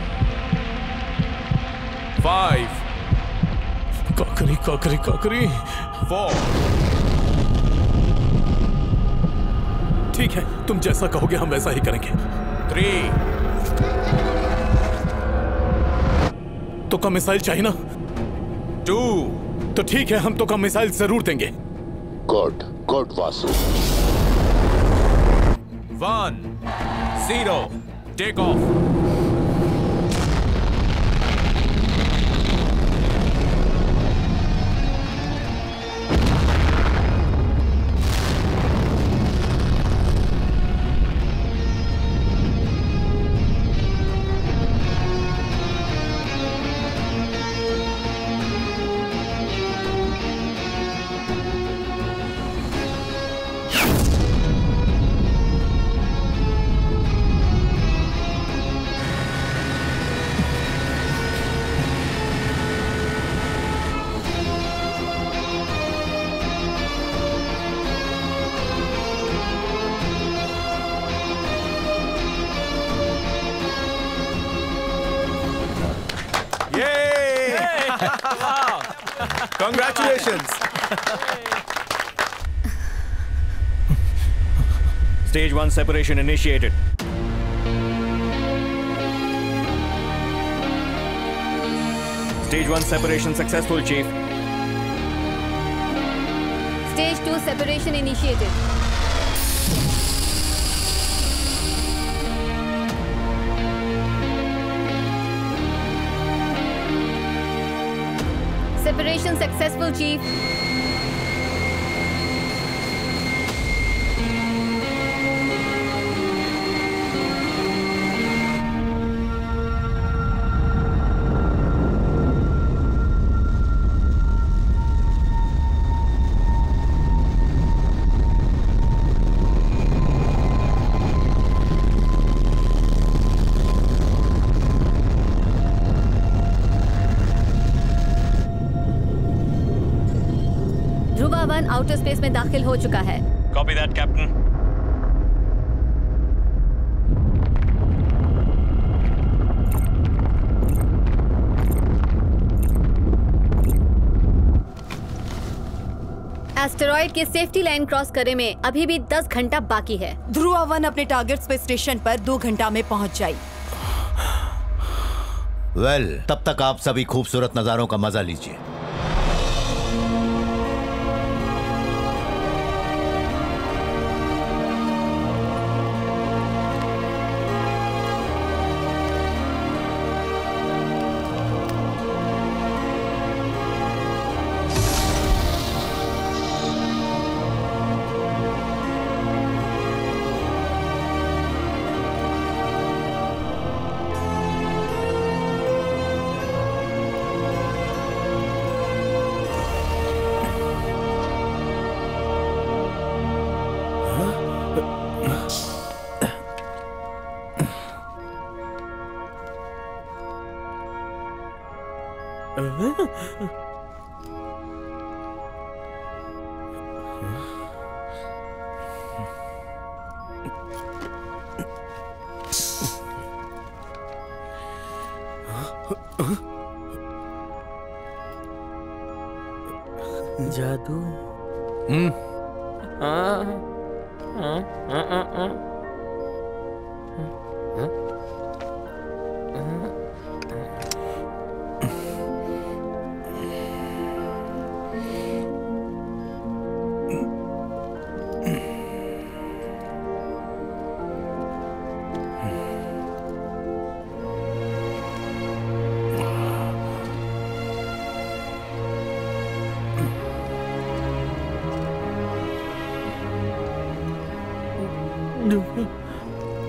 Speaker 5: 5
Speaker 19: काकरी काकरी काकरी
Speaker 5: 4
Speaker 19: ठीक है, तुम जैसा कहोगे हम वैसा ही करेंगे।
Speaker 5: 3
Speaker 19: तो का मिसाइल चाहिए ना?
Speaker 5: 2
Speaker 19: तो ठीक है, हम तो का मिसाइल जरूर देंगे।
Speaker 18: Good good Vasu.
Speaker 5: 1 0 take off. Congratulations.
Speaker 3: Stage 1 separation initiated. Stage 1 separation successful, Chief.
Speaker 6: Stage 2 separation initiated. Separation successful, Chief. Dhruva 1 outer space में दाखिल हो चुका है।
Speaker 3: Copy that, Captain.
Speaker 6: एस्टेरॉइड के सेफ्टी लाइन क्रॉस करने में अभी भी 10 घंटा बाकी है।
Speaker 2: ध्रुवा 1 अपने टारगेट स्पेस स्टेशन पर 2 घंटा में पहुंच जाए।
Speaker 7: वेल, तब तक आप सभी खूबसूरत नजारों का मजा लीजिए।
Speaker 14: जादू।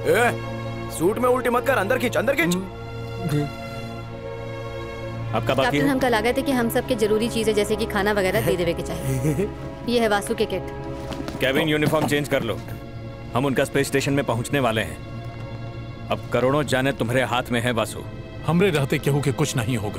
Speaker 14: सूट में उल्टी मत कर, अंदर खींच, अंदर खींच।
Speaker 3: आपका बाकी
Speaker 6: कैप्टन,
Speaker 3: है?
Speaker 6: हम कल आ गए थे कि हम सबके जरूरी चीजें जैसे कि खाना वगैरह दे देवे के चाहिए। ये है वासु के किट।
Speaker 3: केविन, यूनिफॉर्म चेंज कर लो, हम उनका स्पेस स्टेशन में पहुंचने वाले हैं। अब करोड़ों जाने तुम्हारे हाथ में है वासु।
Speaker 19: हमरे रहते केहू के कुछ नहीं होगा।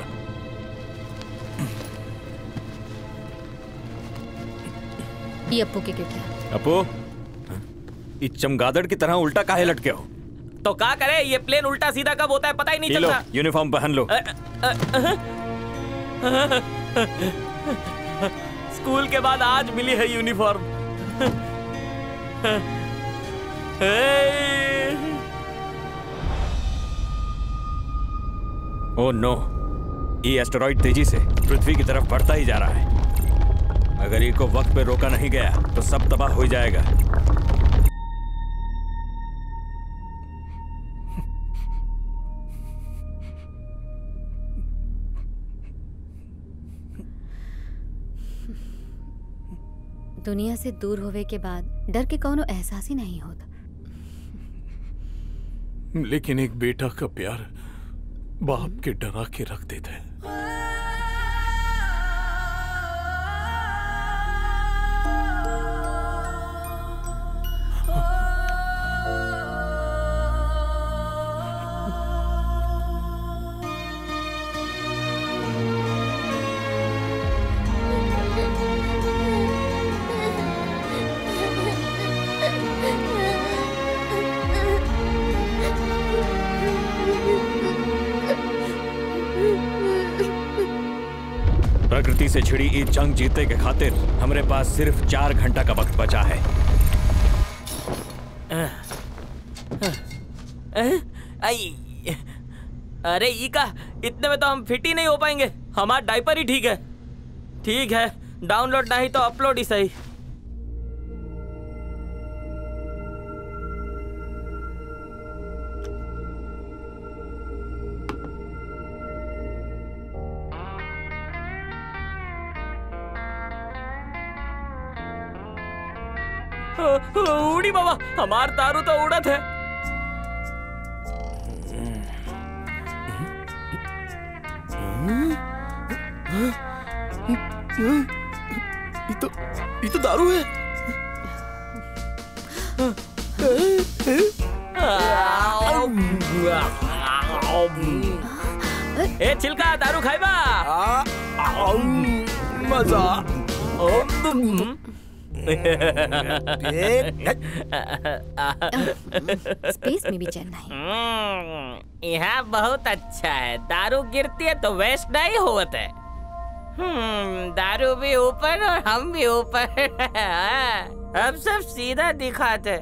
Speaker 6: ये अप्पू के किट है।
Speaker 3: अपू, इस चमगादड़ की तरह उल्टा काहे लटके हो?
Speaker 11: तो क्या करे, ये प्लेन उल्टा सीधा कब होता है पता ही नहीं
Speaker 3: ये लो,
Speaker 11: चलता।
Speaker 3: यूनिफॉर्म पहन लो।
Speaker 11: स्कूल के बाद आज मिली है यूनिफॉर्म।
Speaker 3: ओह नो, ये एस्टेरॉइड तेजी से पृथ्वी की तरफ बढ़ता ही जा रहा है। अगर ये को वक्त पे रोका नहीं गया तो सब तबाह हो जाएगा।
Speaker 6: दुनिया से दूर होवे के बाद डर के कौनो एहसास ही नहीं होता।
Speaker 19: लेकिन एक बेटा का प्यार बाप के डरा के रख देता है।
Speaker 3: प्रकृति से छिड़ी इस जंग जीतने के खातिर हमारे पास सिर्फ 4 घंटा का वक्त बचा है।
Speaker 11: अरे ई का, इतने में तो हम फिट ही नहीं हो पाएंगे। हमारा डायपर ही ठीक है। ठीक है, डाउनलोड नहीं तो अपलोड ही सही। उड़ी बाबा, हमार तारू तो उड़त है।
Speaker 14: ये तो दारू है।
Speaker 11: ए छिलका, दारू खाइबा?
Speaker 14: मजा।
Speaker 6: स्पेस में भी चल नहीं।
Speaker 11: यहाँ बहुत अच्छा है। दारू गिरती है तो वेस्ट नहीं होता है। दारू भी ऊपर और हम भी ऊपर। अब सब सीधा दिखाते।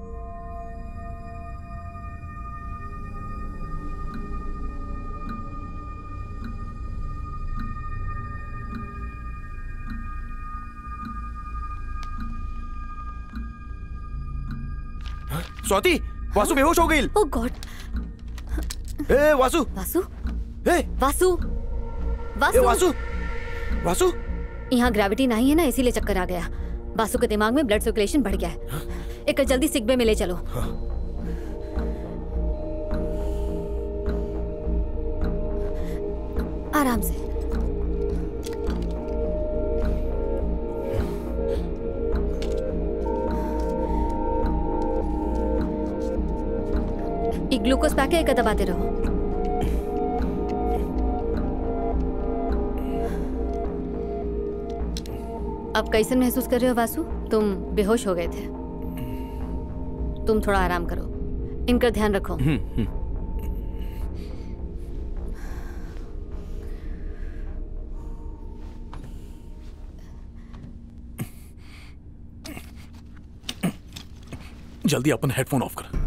Speaker 14: स्वाति, वासु बेहोश हो गई।
Speaker 6: Oh God.
Speaker 14: ए वासु,
Speaker 6: वासु,
Speaker 14: ए
Speaker 6: वासु,
Speaker 14: वासु, वासु, वासु।
Speaker 6: यहाँ ग्रेविटी नहीं है ना, इसीलिए चक्कर आ गया। वासु के दिमाग में ब्लड सर्कुलेशन बढ़ गया है। एक जल्दी सिक बे में ले चलो। आराम से। एक ग्लूकोज पैक है, एक दबाते रहो। अब कैसे महसूस कर रहे हो वासु? तुम बेहोश हो गए थे। तुम थोड़ा आराम करो, इनका ध्यान रखो।
Speaker 19: जल्दी अपन हेडफोन ऑफ कर।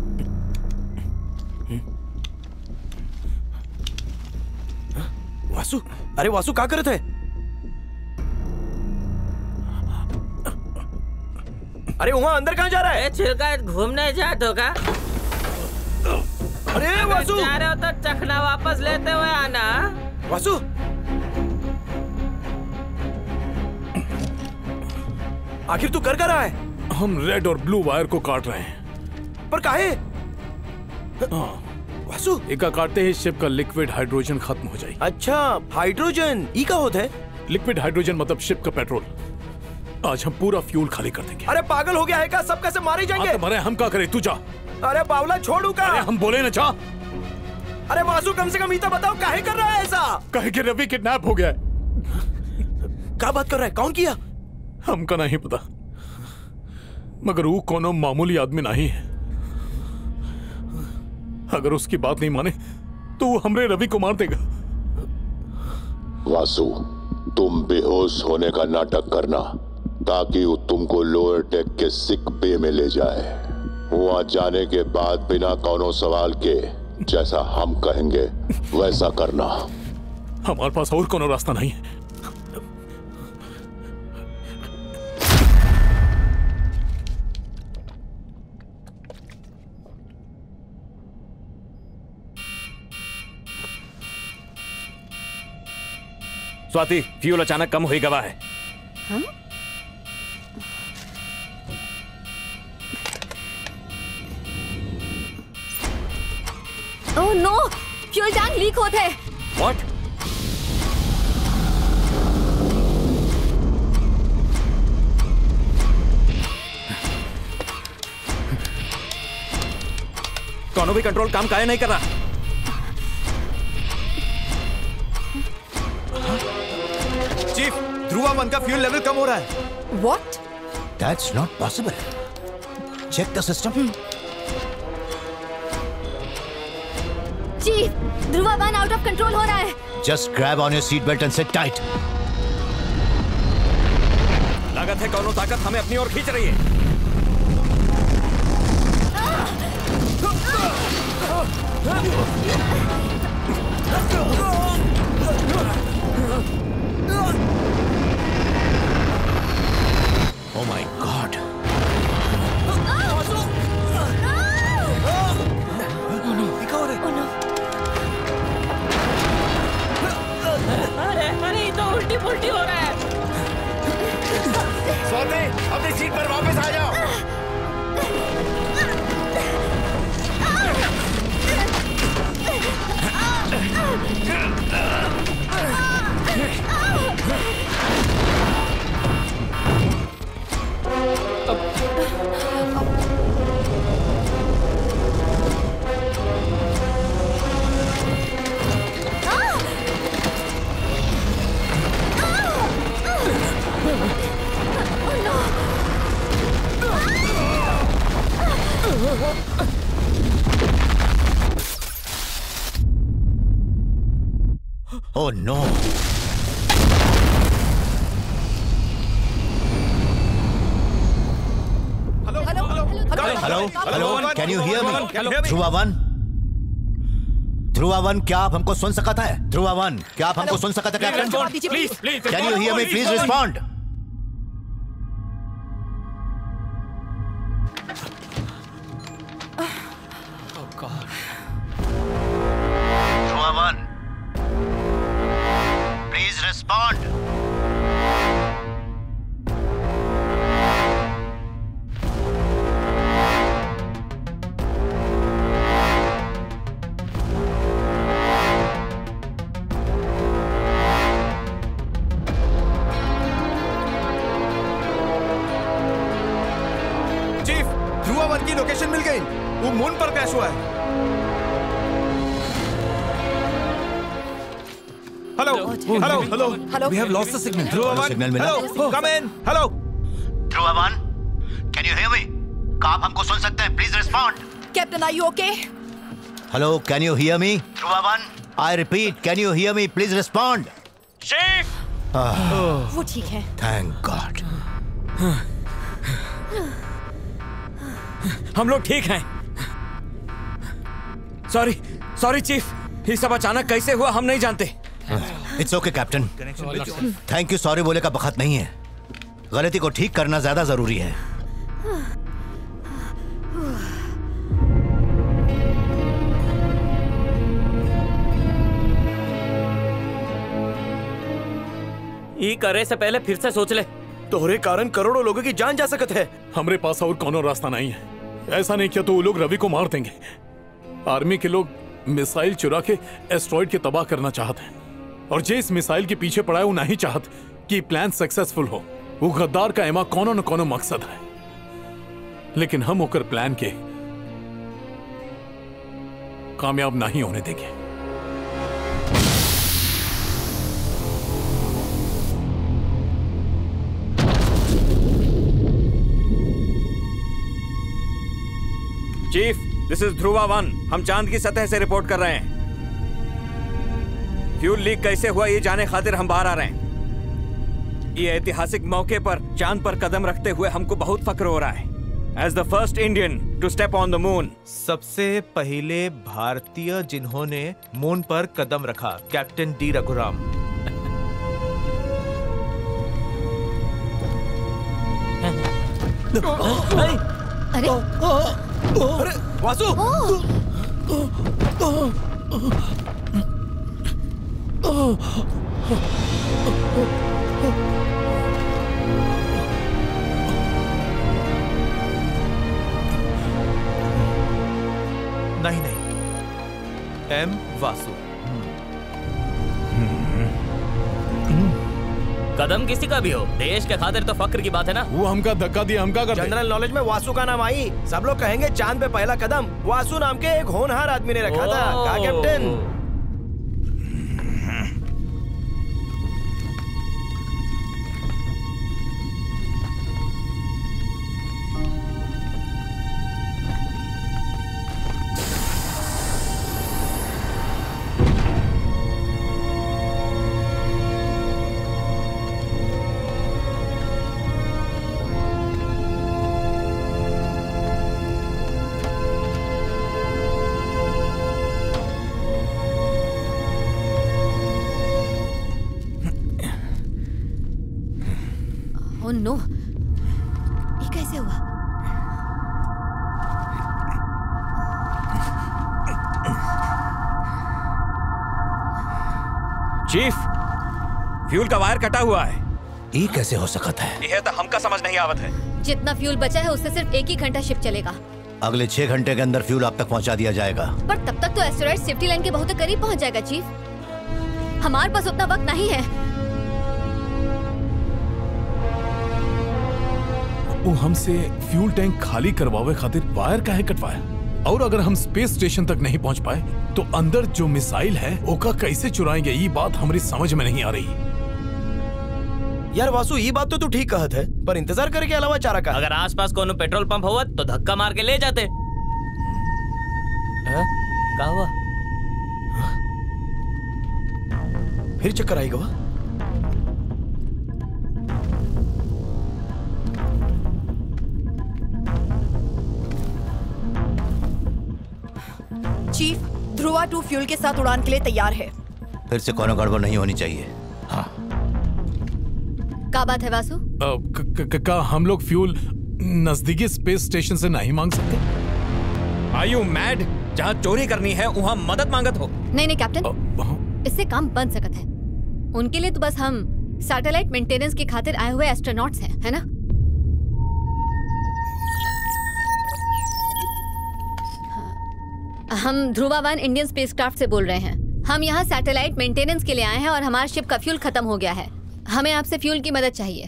Speaker 14: वासु, अरे वासु क्या करते हैं? अरे वहां अंदर कहाँ जा रहा है?
Speaker 11: छिलका, घूमने जा तो का?
Speaker 14: अरे वासु,
Speaker 11: जा रहे हो तो चखना वापस लेते हुए आना।
Speaker 14: वासु, आखिर तू कर क्या रहा है?
Speaker 19: हम रेड और ब्लू वायर को काट रहे हैं।
Speaker 14: पर काहे?
Speaker 19: वासु इका काटते ही शिप का लिक्विड हाइड्रोजन खत्म हो जाएगी।
Speaker 14: अच्छा, हाइड्रोजन ई का होता है?
Speaker 19: लिक्विड हाइड्रोजन मतलब शिप का पेट्रोल। आज हम पूरा फ्यूल खाली कर देंगे।
Speaker 14: अरे पागल हो गया है क्या? सब कैसे मारे जाएंगे?
Speaker 19: मरे हम क्या करें, तू जा।
Speaker 14: अरे बावला छोड़ू का?
Speaker 19: अरे हम बोले ना जा।
Speaker 14: अरे वासु कम से कम इतना बताओ काहे कर रहा है ऐसा?
Speaker 19: कहे कि रवि किडनैप हो गया है।
Speaker 14: क्या बात कर रहा है? कौन किया?
Speaker 19: हमका नहीं पता, मगर वो कोनो मामूली आदमी नहीं है। अगर उसकी बात नहीं माने तो वो हमरे रवि को मार देगा।
Speaker 18: वासु, तुम बेहोश होने का नाटक करना ताकि वो तुमको लोअर डेक के सिक बे में ले जाए। वहां जाने के बाद बिना कोनो सवाल के जैसा हम कहेंगे वैसा करना।
Speaker 19: हमारे पास और कोनो रास्ता नहीं है।
Speaker 3: स्वाति, फ्यूल अचानक कम हुई गवा है।
Speaker 6: हम? Oh no, fuel tank leak होता है।
Speaker 3: What? कोनो भी कंट्रोल काम काहे नहीं कर रहा।
Speaker 5: चीफ, ध्रुवा 1 का फ्यूल लेवल कम हो रहा है।
Speaker 2: What?
Speaker 7: That's not possible. Check the system.
Speaker 6: Chief, Dhruva 1 out of control हो रहा है।
Speaker 7: Just grab on your seat belt and sit tight.
Speaker 3: लागत है कोनो ताकत हमें अपनी ओर खींच रही है।
Speaker 7: Oh my God.
Speaker 11: अरे ये तो उल्टी पुल्टी हो रहा है।
Speaker 16: स्वाति, अपनी सीट पर वापस आ जाओ।
Speaker 7: Oh no. Hello, can you hear me? Dhruva 1? Dhruva 1, क्या आप हमको सुन सकता है? ध्रुवा 1, क्या आप हमको सुन सकता है captain?
Speaker 3: Please,
Speaker 7: Can you hear me? Please respond.
Speaker 4: Oh God.
Speaker 7: ध्रुवा 1, please respond.
Speaker 5: चीफ, ध्रुवा 1 की लोकेशन मिल गई। वो मून पर क्रैश हुआ है। Hello, hello, hello. We have lost the signal. Dhruva 1,
Speaker 7: signal मिला।
Speaker 5: Hello, come in. Hello.
Speaker 7: Dhruva 1, can you hear me? क्या आप हमको सुन सकते हैं? Please respond.
Speaker 2: Captain, are you okay?
Speaker 7: Hello, can you hear me? Dhruva 1, I repeat, can you hear me? Please respond.
Speaker 3: Chief!
Speaker 2: वो ठीक है।
Speaker 7: Thank God.
Speaker 3: हम लोग ठीक हैं। सॉरी चीफ, ये सब अचानक कैसे हुआ हम नहीं जानते।
Speaker 7: It's okay, Captain. Thank you, sorry बोले का बखत नहीं है। गलती को ठीक करना ज्यादा जरूरी है।
Speaker 10: ये करे से पहले फिर से सोच ले।
Speaker 14: तोहरे कारण करोड़ों लोगों की जान जा सकत है।
Speaker 19: हमरे पास और कोनो रास्ता नहीं है। ऐसा नहीं किया तो वो लोग रवि को मार देंगे। आर्मी के लोग मिसाइल चुरा के एस्ट्रॉइड के तबाह करना चाहते हैं, और जे इस मिसाइल के पीछे पड़ा है वो नहीं चाहत कि प्लान सक्सेसफुल हो। वो गद्दार का एमा कोनो न कोनो मकसद है, लेकिन हम होकर प्लान के कामयाब नहीं होने देंगे।
Speaker 3: Chief, this is Dhruva 1। हम चांद की सतह से रिपोर्ट कर रहे हैं। फ्यूल लीक कैसे हुआ ये जाने खातिर हम बाहर आ रहे हैं। ये ऐतिहासिक मौके पर चांद पर कदम रखते हुए हमको बहुत फक्र हो रहा है। As the first Indian to step on the moon,
Speaker 5: सबसे पहले भारतीय जिन्होंने मून पर कदम रखा, कैप्टन डी रघुराम।
Speaker 6: अरे
Speaker 5: अरे वासु! नहीं नहीं, एम वासु।
Speaker 11: कदम किसी का भी हो, देश के खातिर तो फक्र की बात है ना।
Speaker 19: वो हमका धक्का दिया, हमका कर
Speaker 14: जनरल नॉलेज में वासु का नाम आई, सब लोग कहेंगे चांद पे पहला कदम वासु नाम के एक होनहार आदमी ने रखा था। कहा कैप्टन?
Speaker 6: ओह नो, ये कैसे हुआ?
Speaker 3: चीफ, फ्यूल का वायर कटा हुआ है।
Speaker 7: ये कैसे हो सकता है?
Speaker 3: यह तो हमका समझ नहीं आवत है।
Speaker 6: जितना फ्यूल बचा है उससे सिर्फ 1 ही घंटा शिप चलेगा।
Speaker 7: अगले 6 घंटे के अंदर फ्यूल आप तक पहुंचा दिया जाएगा।
Speaker 6: पर तब तक तो एस्टेरॉयड सेफ्टी लाइन के बहुत करीब पहुंच जाएगा चीफ। हमारे पास उतना वक्त नहीं है।
Speaker 19: वो हमसे फ्यूल टैंक खाली करवावे खातिर वायर काहे कटवाया, और अगर हम स्पेस स्टेशन तक नहीं पहुंच पाए तो अंदर जो मिसाइल है ओका कैसे चुराएंगे? ये बात हमारी समझ में नहीं आ रही।
Speaker 14: यार वासु, ये बात तो तू ठीक कहत है, पर इंतजार करने के अलावा चारा का।
Speaker 11: अगर आसपास कोनो पेट्रोल पंप हुआ तो धक्का मार के ले जाते। क्या हुआ?
Speaker 14: फिर चक्कर आएगा?
Speaker 2: चीफ, ध्रुवा 2 फ्यूल के साथ उड़ान के लिए तैयार है।
Speaker 7: फिर से कोनो गड़बड़ नहीं होनी चाहिए। हाँ।
Speaker 6: क्या बात है वासु?
Speaker 19: का हम लोग फ्यूल नजदीकी स्पेस स्टेशन से नहीं मांग सकते?
Speaker 3: Are you mad? जहाँ चोरी करनी है वहाँ मदद मांगत हो।
Speaker 6: नहीं नहीं कैप्टन, इससे काम बन सकता है। उनके लिए तो बस हम सैटेलाइट मेंटेनेंस की खातिर आए हुए एस्ट्रोनॉट्स हैं, है ना? हम ध्रुवा 1 इंडियन स्पेसक्राफ्ट से बोल रहे हैं। हम यहाँ सैटेलाइट मेंटेनेंस के लिए आए हैं और हमारा शिप का फ्यूल खत्म हो गया है। हमें आपसे फ्यूल की मदद चाहिए।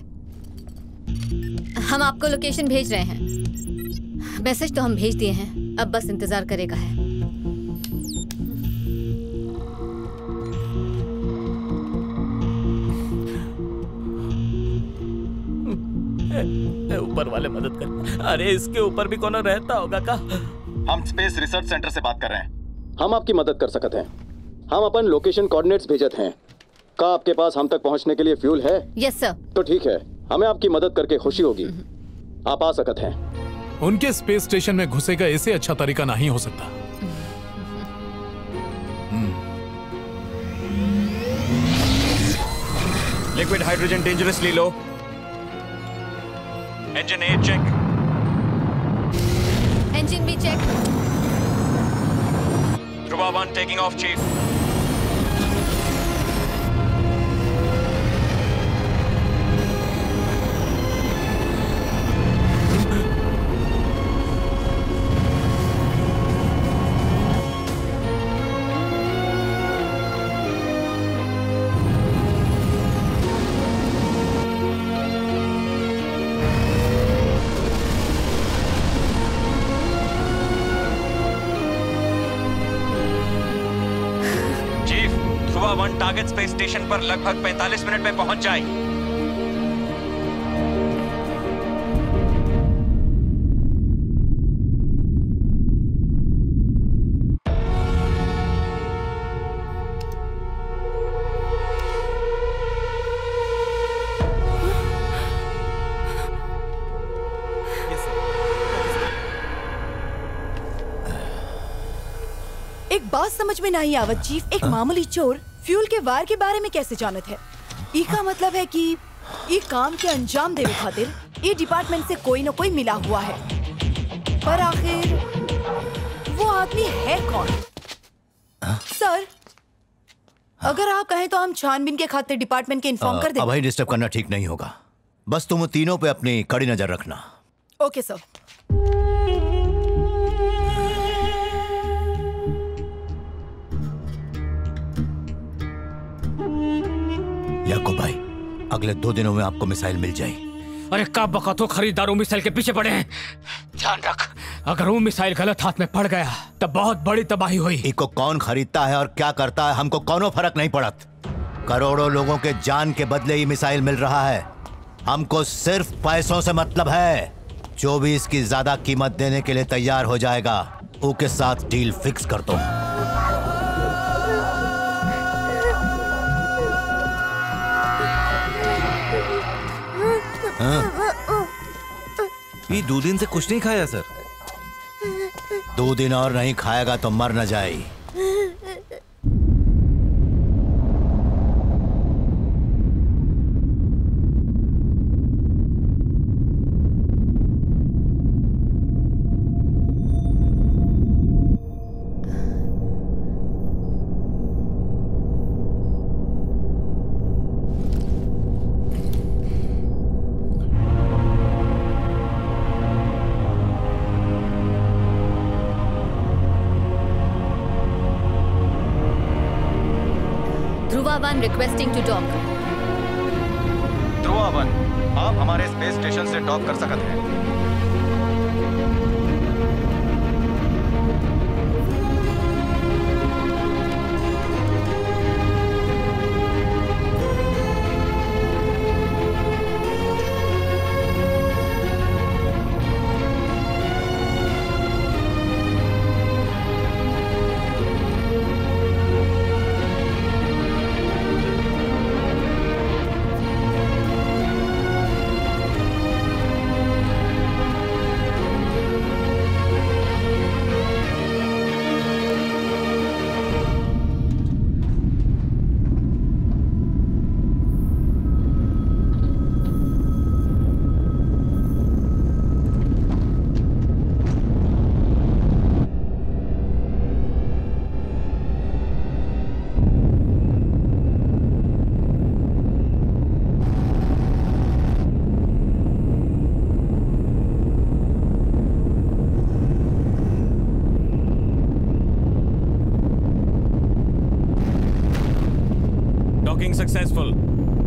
Speaker 6: हम आपको लोकेशन भेज रहे हैं। मैसेज तो हम भेज दिए हैं, अब बस इंतजार करेगा है।
Speaker 11: ऊपर वाले मदद कर। अरे इसके ऊपर भी कोनो रहता होगा का?
Speaker 20: हम स्पेस रिसर्च सेंटर से बात कर रहे हैं। हम आपकी मदद कर सकते हैं। हम अपन लोकेशन कोऑर्डिनेट्स भेजत हैं। का आपके पास हम तक पहुंचने के लिए फ्यूल है?
Speaker 6: Yes sir.
Speaker 20: तो ठीक है, हमें आपकी मदद करके खुशी होगी। आप आ सकते हैं।
Speaker 19: उनके स्पेस स्टेशन में घुसे का ऐसे अच्छा तरीका नहीं हो सकता।
Speaker 3: Liquid hydrogen dangerously low. Engine A check.
Speaker 6: Engine B check.
Speaker 3: Dhruva 1 taking off chief. Target space station पर लगभग 45 मिनट में पहुंच जाए।
Speaker 2: एक बात समझ में नहीं आवत चीफ, एक मामूली चोर फ्यूल के वार के बारे में कैसे जानत है? इसका मतलब है कि ये काम के अंजाम देने खातिर ये डिपार्टमेंट से कोई न कोई मिला हुआ है। पर आखिर वो आदमी है कौन? सर, अगर आप कहें तो हम छानबीन के खातिर डिपार्टमेंट के इन्फॉर्म कर दें।
Speaker 7: अभी डिस्टर्ब करना ठीक नहीं होगा। बस तुम तीनों पे अपनी कड़ी नजर रखना।
Speaker 2: Okay sir.
Speaker 7: याकूब भाई, अगले 2 दिनों में आपको मिसाइल मिल जाएगी।
Speaker 4: अरे कब बका तो खरीदारों मिसाइल के पीछे पड़े हैं। ध्यान रख, अगर वो मिसाइल गलत हाथ में पड़ गया तब बहुत बड़ी तबाही हुई।
Speaker 7: इसको कौन खरीदता है और क्या करता है हमको कोनो फर्क नहीं पड़त। करोड़ों लोगों के जान के बदले ये मिसाइल मिल रहा है। हमको सिर्फ पैसों से मतलब है। जो भी इसकी ज्यादा कीमत देने के लिए तैयार हो जाएगा, उसके साथ डील फिक्स कर दो।
Speaker 9: ये 2 दिन से कुछ नहीं खाया सर।
Speaker 7: 2 दिन और नहीं खाएगा तो मर न जाए।
Speaker 6: Requesting to dock.
Speaker 20: ध्रुवा 1, आप हमारे स्पेस स्टेशन से डॉक कर सकते हैं।
Speaker 3: Successful.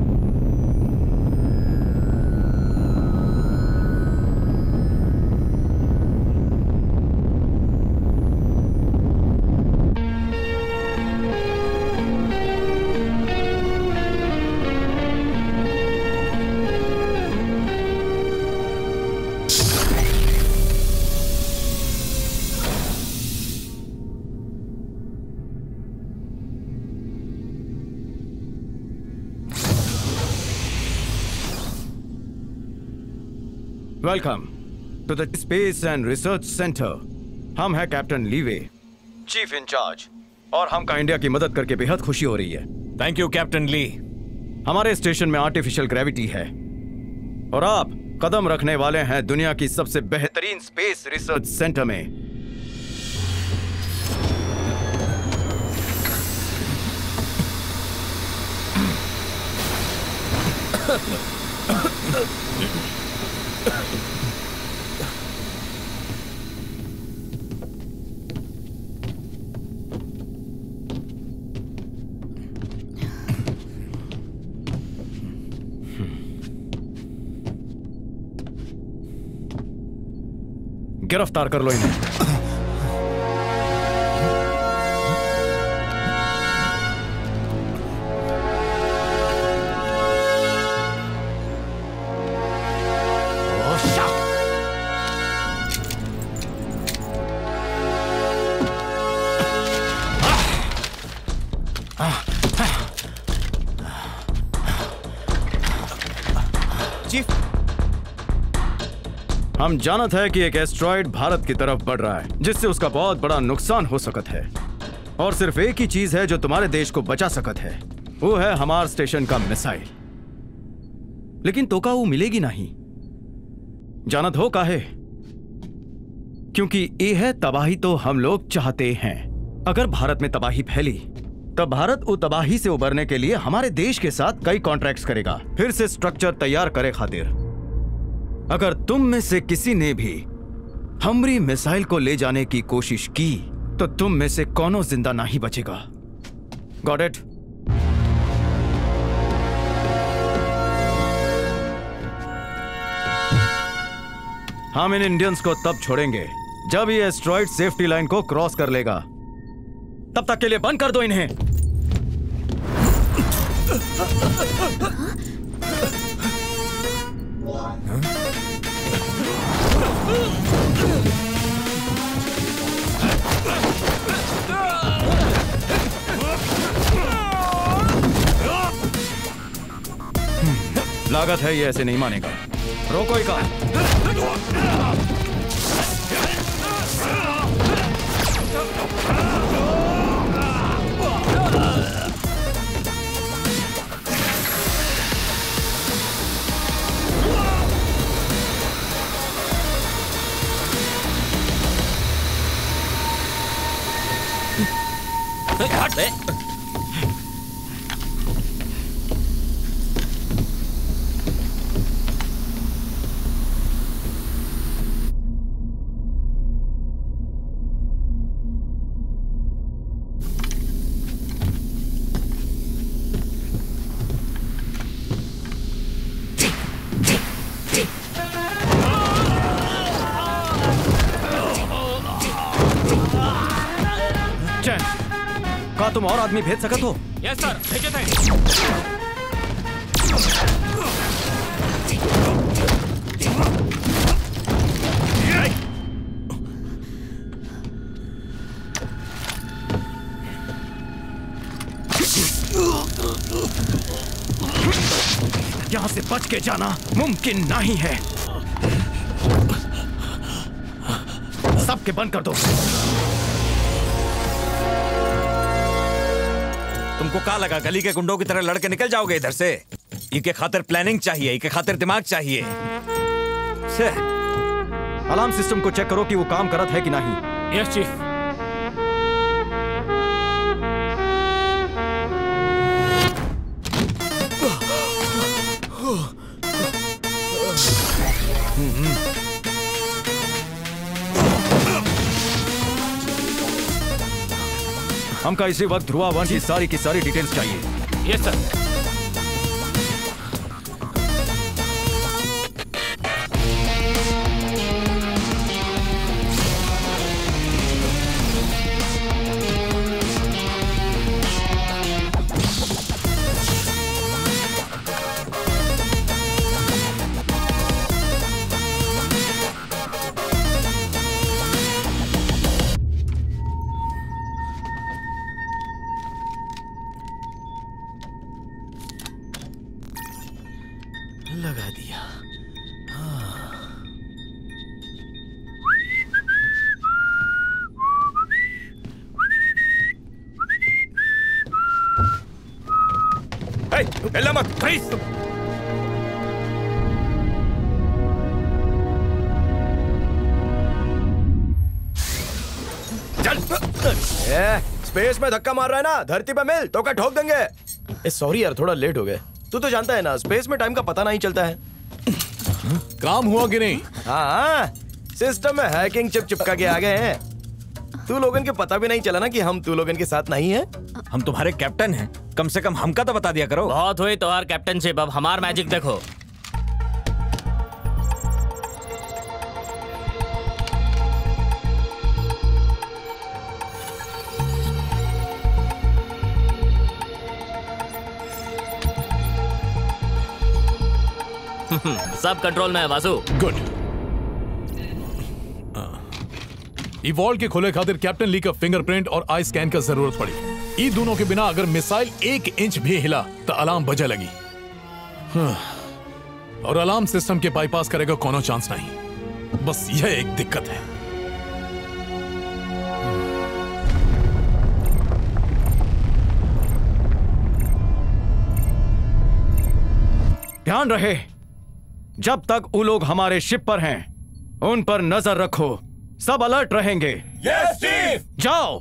Speaker 20: Welcome to the space and research centre. हम हैं कैप्टन लीवे, चीफ इंचार्ज, और हमका इंडिया की मदद करके बेहद खुशी हो रही है।
Speaker 3: Thank you captain Lee.
Speaker 20: हमारे स्टेशन में आर्टिफिशियल ग्रेविटी है और आप कदम रखने वाले हैं दुनिया की सबसे बेहतरीन स्पेस रिसर्च सेंटर में। गिरफ्तार कर लो इन्हें। हम जानत है कि एक एस्ट्रॉइड भारत की तरफ बढ़ रहा है जिससे उसका बहुत बड़ा नुकसान हो सकत है और सिर्फ एक ही चीज है जो तुम्हारे देश को बचा सकत है, वो है हमार स्टेशन का मिसाइल। लेकिन तोका वो मिलेगी नहीं। जानत हो काहे? क्योंकि ये है तबाही तो हम लोग चाहते हैं। अगर भारत में तबाही फैली तब भारत वो तबाही से उबरने के लिए हमारे देश के साथ कई कॉन्ट्रैक्ट्स करेगा, फिर से स्ट्रक्चर तैयार करे खातिर। अगर तुम में से किसी ने भी हमरी मिसाइल को ले जाने की कोशिश की तो तुम में से कौनो जिंदा नहीं बचेगा। Got it? हम इन इंडियंस को तब छोड़ेंगे जब ये एस्ट्रॉइड सेफ्टी लाइन को क्रॉस कर लेगा। तब तक के लिए बंद कर दो इन्हें। लागत है ये ऐसे नहीं मानेगा। रोको इका। का तुम और आदमी भेज सकत हो?
Speaker 4: यस सर, भेजे थे।
Speaker 20: यहां से बच के जाना मुमकिन नहीं है। सबके बंद कर दो।
Speaker 3: तुमको क्या लगा गली के गुंडों की तरह लड़के निकल जाओगे इधर से? इनके खातिर प्लानिंग चाहिए, इनके खातिर दिमाग चाहिए।
Speaker 20: अलार्म सिस्टम को चेक करो कि वो काम करत है कि नहीं।
Speaker 4: Yes chief.
Speaker 20: हमका इसी वक्त ध्रुवा वन की सारी डिटेल्स चाहिए।
Speaker 4: Yes sir.
Speaker 14: लगा दिया।
Speaker 5: हिलना मत, फ्रीज।
Speaker 14: चल। स्पेस में धक्का मार रहा है ना, धरती पे मिल तो क्या ठोक देंगे। सॉरी यार, थोड़ा लेट हो गए। तू तो जानता है ना, स्पेस में टाइम का पता नहीं चलता है।
Speaker 19: काम हुआ कि नहीं?
Speaker 14: हाँ, सिस्टम में हैकिंग चिप चिपका के आ गए हैं। तू लोगन के पता भी नहीं चला ना कि हम तू लोगन के साथ नहीं है।
Speaker 3: हम तुम्हारे कैप्टन हैं, कम से कम हमका तो बता दिया करो।
Speaker 11: बहुत हुई तुम्हार कैप्टनशिप, अब हमार मैजिक देखो। सब कंट्रोल में है वासु।
Speaker 19: गुड। इवॉल्व के खुले खातिर कैप्टन ली का फिंगरप्रिंट और आई स्कैन का जरूरत पड़ी। ई दोनों के बिना अगर मिसाइल 1 इंच भी हिला तो अलार्म बजे लगी। और अलार्म सिस्टम के बाईपास करेगा कोनो चांस नहीं। बस यह एक दिक्कत है।
Speaker 20: ध्यान रहे, जब तक वो लोग हमारे शिप पर हैं, उन पर नजर रखो। सब अलर्ट रहेंगे।
Speaker 16: Yes chief.
Speaker 20: जाओ।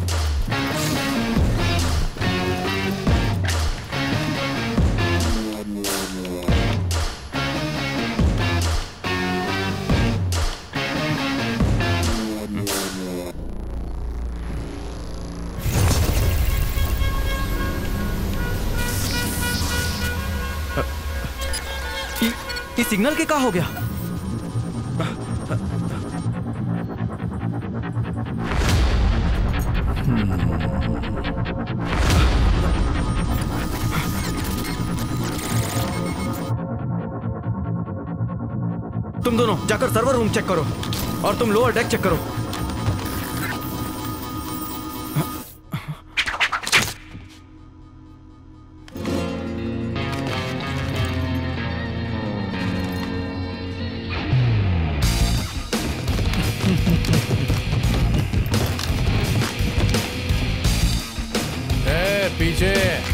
Speaker 20: ये सिग्नल के क्या हो गया? तुम दोनों जाकर सर्वर रूम चेक करो और तुम लोअर डेक चेक करो।
Speaker 19: पीछे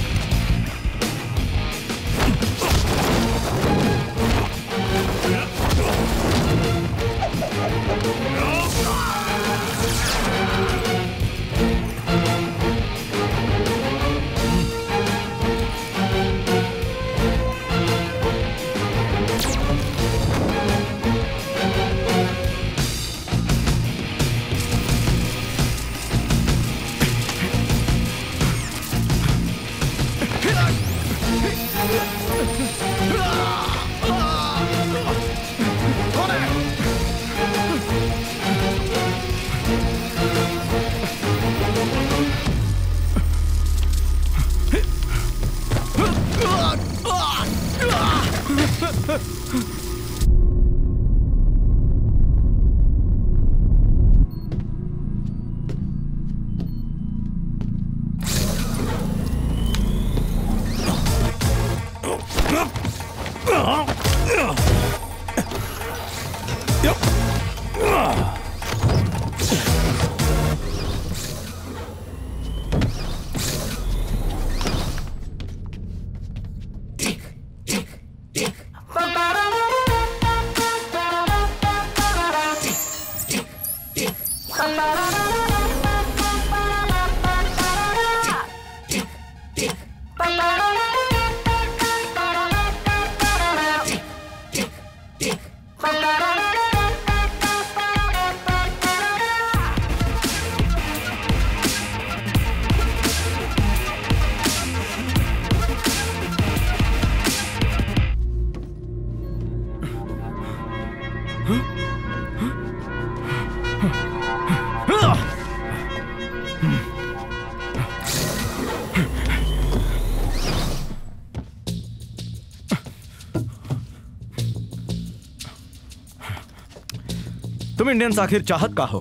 Speaker 20: तुम इंडियंस आखिर चाहत का हो?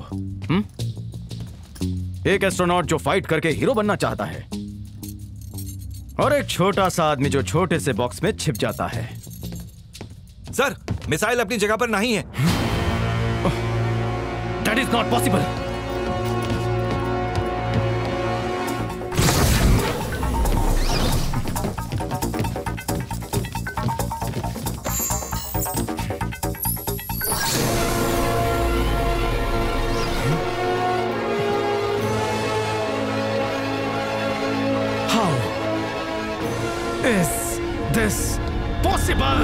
Speaker 20: एक एस्ट्रोनॉट जो फाइट करके हीरो बनना चाहता है और एक छोटा सा आदमी जो छोटे से बॉक्स में छिप जाता है।
Speaker 9: सर, मिसाइल अपनी जगह पर नहीं है।
Speaker 20: That is not possible. Is this possible?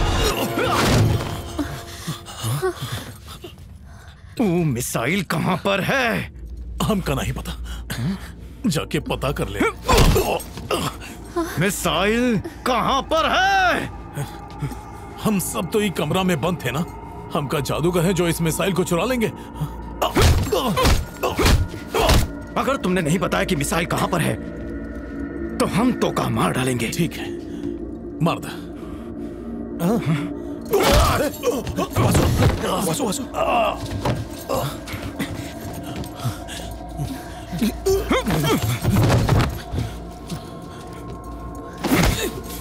Speaker 20: वो मिसाइल कहां पर है?
Speaker 19: हमका नहीं पता, जाके पता कर ले।
Speaker 20: मिसाइल कहां पर है?
Speaker 19: हम सब तो ये कमरा में बंद थे ना। हमका जादूगर है जो इस मिसाइल को चुरा लेंगे।
Speaker 20: अगर तुमने नहीं बताया कि मिसाइल कहां पर है तो हम तो का मार डालेंगे।
Speaker 19: ठीक है, मार दे।
Speaker 5: वासु, वासु।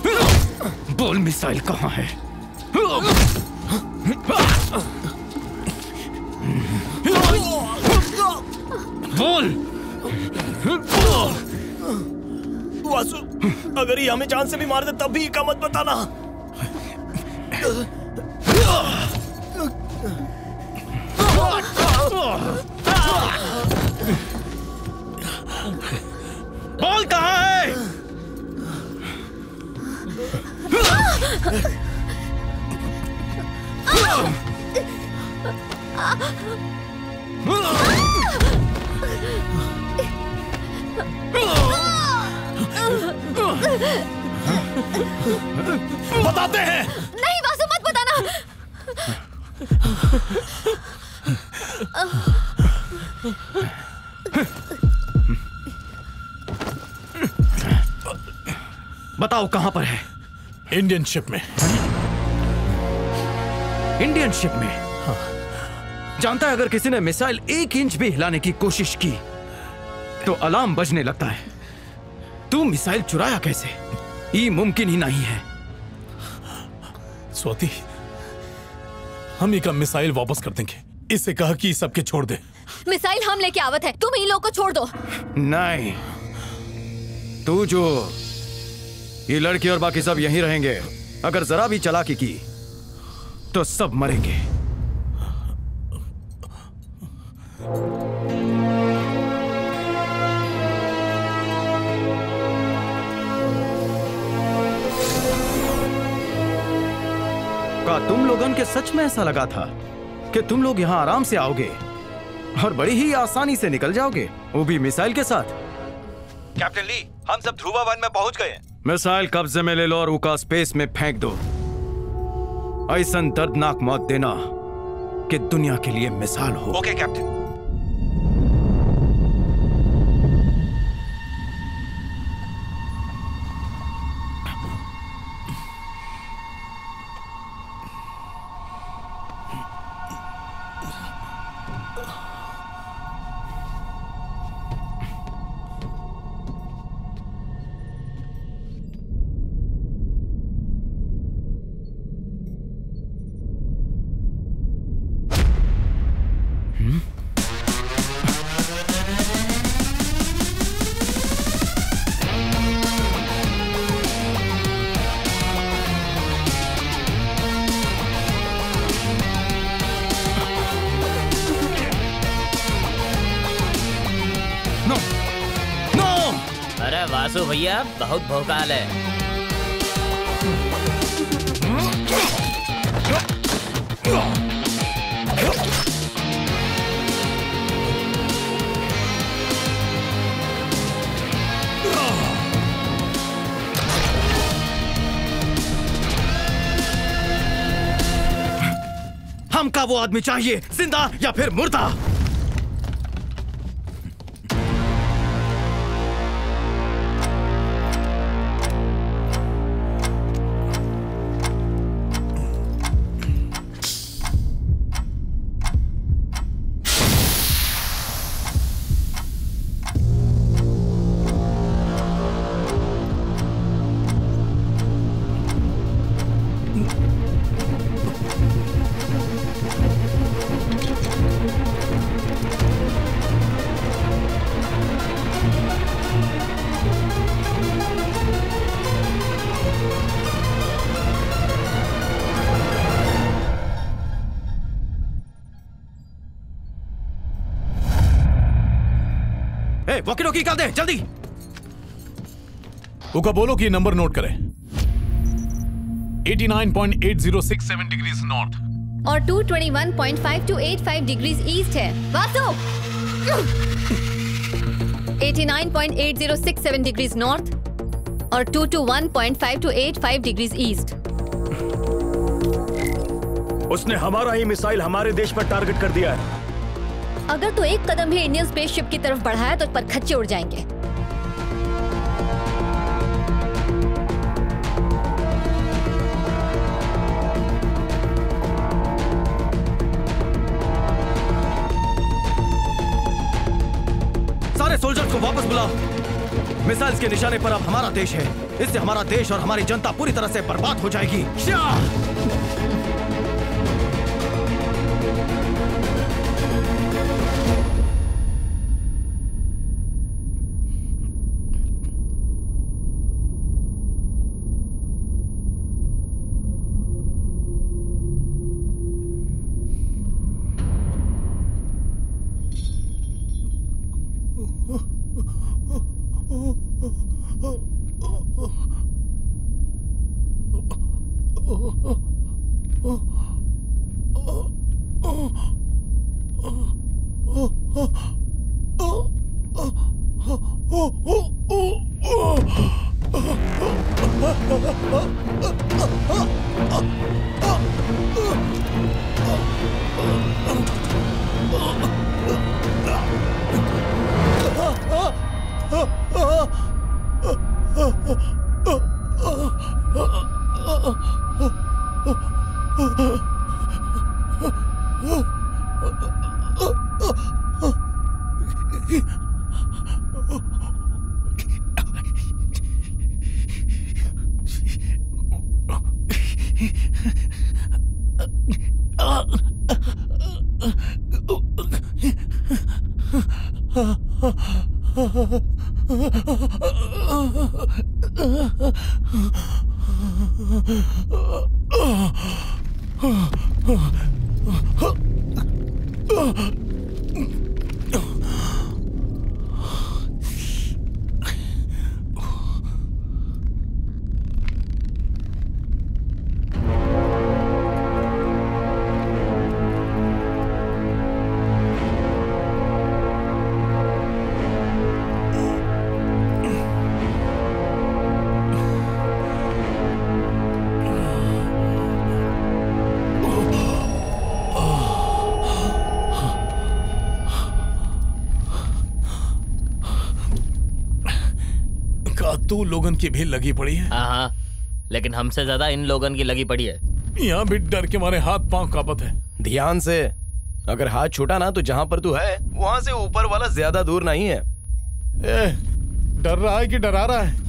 Speaker 20: बोल मिसाइल कहां है?
Speaker 14: वासु, अगर ये हमें जान से भी मार दे तब भी का मत बताना।
Speaker 20: बॉल कहाँ है?
Speaker 14: बताते हैं।
Speaker 6: नहीं वासु, मत बताना।
Speaker 20: बताओ कहां पर है?
Speaker 19: इंडियन शिप में।
Speaker 20: इंडियन शिप में? हाँ। जानता है, अगर किसी ने मिसाइल 1 इंच भी हिलाने की कोशिश की तो अलार्म बजने लगता है। तू मिसाइल चुराया कैसे? ये मुमकिन ही नहीं है।
Speaker 19: स्वाति, हम एक मिसाइल वापस कर देंगे। इससे कहा कि सबके छोड़ दे।
Speaker 6: मिसाइल हम लेके आवत है, तुम इन लोगों को छोड़ दो।
Speaker 20: नहीं, तू जो ये लड़की और बाकी सब यहीं रहेंगे। अगर जरा भी चालाकी की तो सब मरेंगे। का तुम लोगन के सच में ऐसा लगा था कि तुम लोग यहां आराम से आओगे और बड़ी ही आसानी से निकल जाओगे, वो भी मिसाइल के साथ?
Speaker 9: कैप्टन ली, हम सब ध्रुवा 1 में पहुंच गए हैं।
Speaker 20: मिसाइल कब्जे में ले लो और उका स्पेस में फेंक दो। ऐसा दर्दनाक मौत देना कि दुनिया के लिए मिसाल हो।
Speaker 9: Okay captain.
Speaker 11: वासु भैया बहुत भौकाल है।
Speaker 20: हमका वो आदमी चाहिए, जिंदा या फिर मुर्दा। वॉकी-टॉकी निकाल दे जल्दी।
Speaker 19: उका बोलो कि ये नंबर नोट करें। 89.8067 डिग्रीज नॉर्थ
Speaker 6: और 221.5285 डिग्रीज ईस्ट है। वासु 89.8067 डिग्रीज नॉर्थ और 221.5285 डिग्रीज ईस्ट।
Speaker 10: उसने हमारा ही मिसाइल हमारे देश पर टारगेट कर दिया है।
Speaker 6: अगर तो एक कदम भी इंडियन स्पेसशिप की तरफ बढ़ाया तो पर खच्चे उड़ जाएंगे।
Speaker 20: सारे सोल्जर्स को वापस बुलाओ। मिसाइल्स के निशाने पर अब हमारा देश है। इससे हमारा देश और हमारी जनता पूरी तरह से बर्बाद हो जाएगी।
Speaker 19: तू लोगन की भी लगी पड़ी है।
Speaker 11: हाँ, लेकिन हमसे ज्यादा इन लोगन की लगी पड़ी है।
Speaker 19: यहाँ भी डर के मारे हाथ पांव कांपत है।
Speaker 14: ध्यान से, अगर हाथ छूटा ना तो जहाँ पर तू है वहां से ऊपर वाला ज्यादा दूर नहीं है।
Speaker 19: डर रहा है कि डरा रहा है?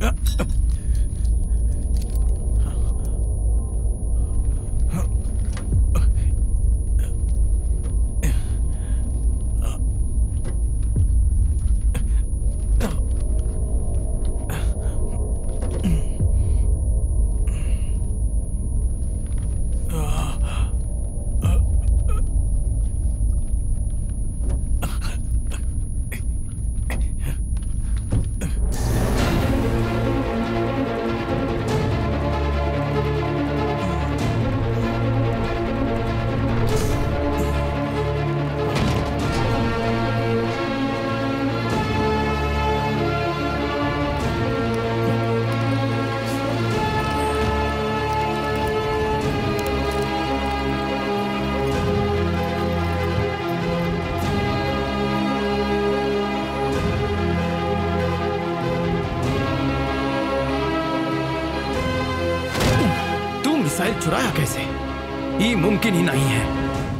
Speaker 20: मिसाइल चुराया कैसे? ये मुमकिन ही नहीं है।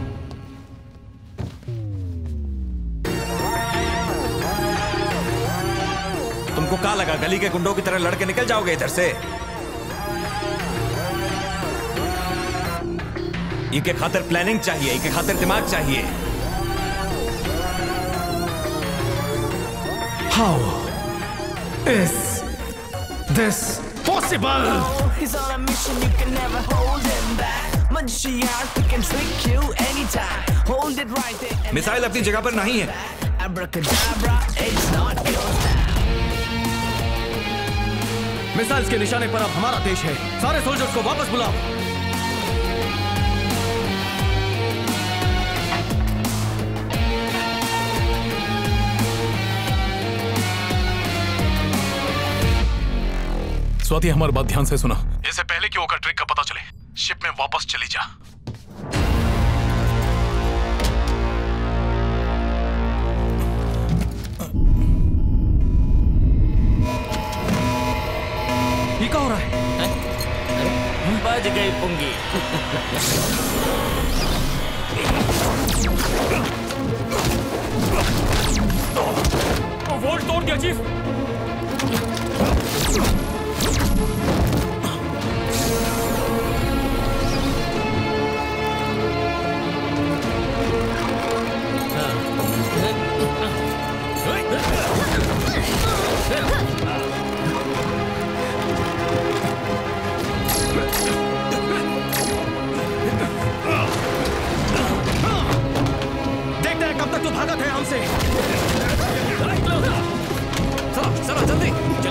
Speaker 3: तुमको क्या लगा गली के गुंडों की तरह लड़के निकल जाओगे इधर से? इनके खातिर प्लानिंग चाहिए, इनके खातिर दिमाग चाहिए।
Speaker 20: How is this possible?
Speaker 12: He's on a mission, you can never hold him back. Magician, he can trick you anytime. Hold it right there.
Speaker 3: Missile अपनी जगह पर नहीं है।
Speaker 12: Abracadabra, it's not yours now.
Speaker 20: Missiles के निशाने पर अब हमारा देश है। सारे सोल्जर्स को वापस बुलाओ।
Speaker 19: स्वाति, हमारी बात ध्यान से सुना। इससे पहले कि ओका ट्रिक का पता चले, शिप में वापस चली जा।
Speaker 20: ये क्या हो रहा है?
Speaker 11: बज गई पुंगी।
Speaker 4: वोल्ट तोड़ गया चीफ।
Speaker 20: देखते हैं कब तक तू भागत है हमसे। चलो चलो जल्दी।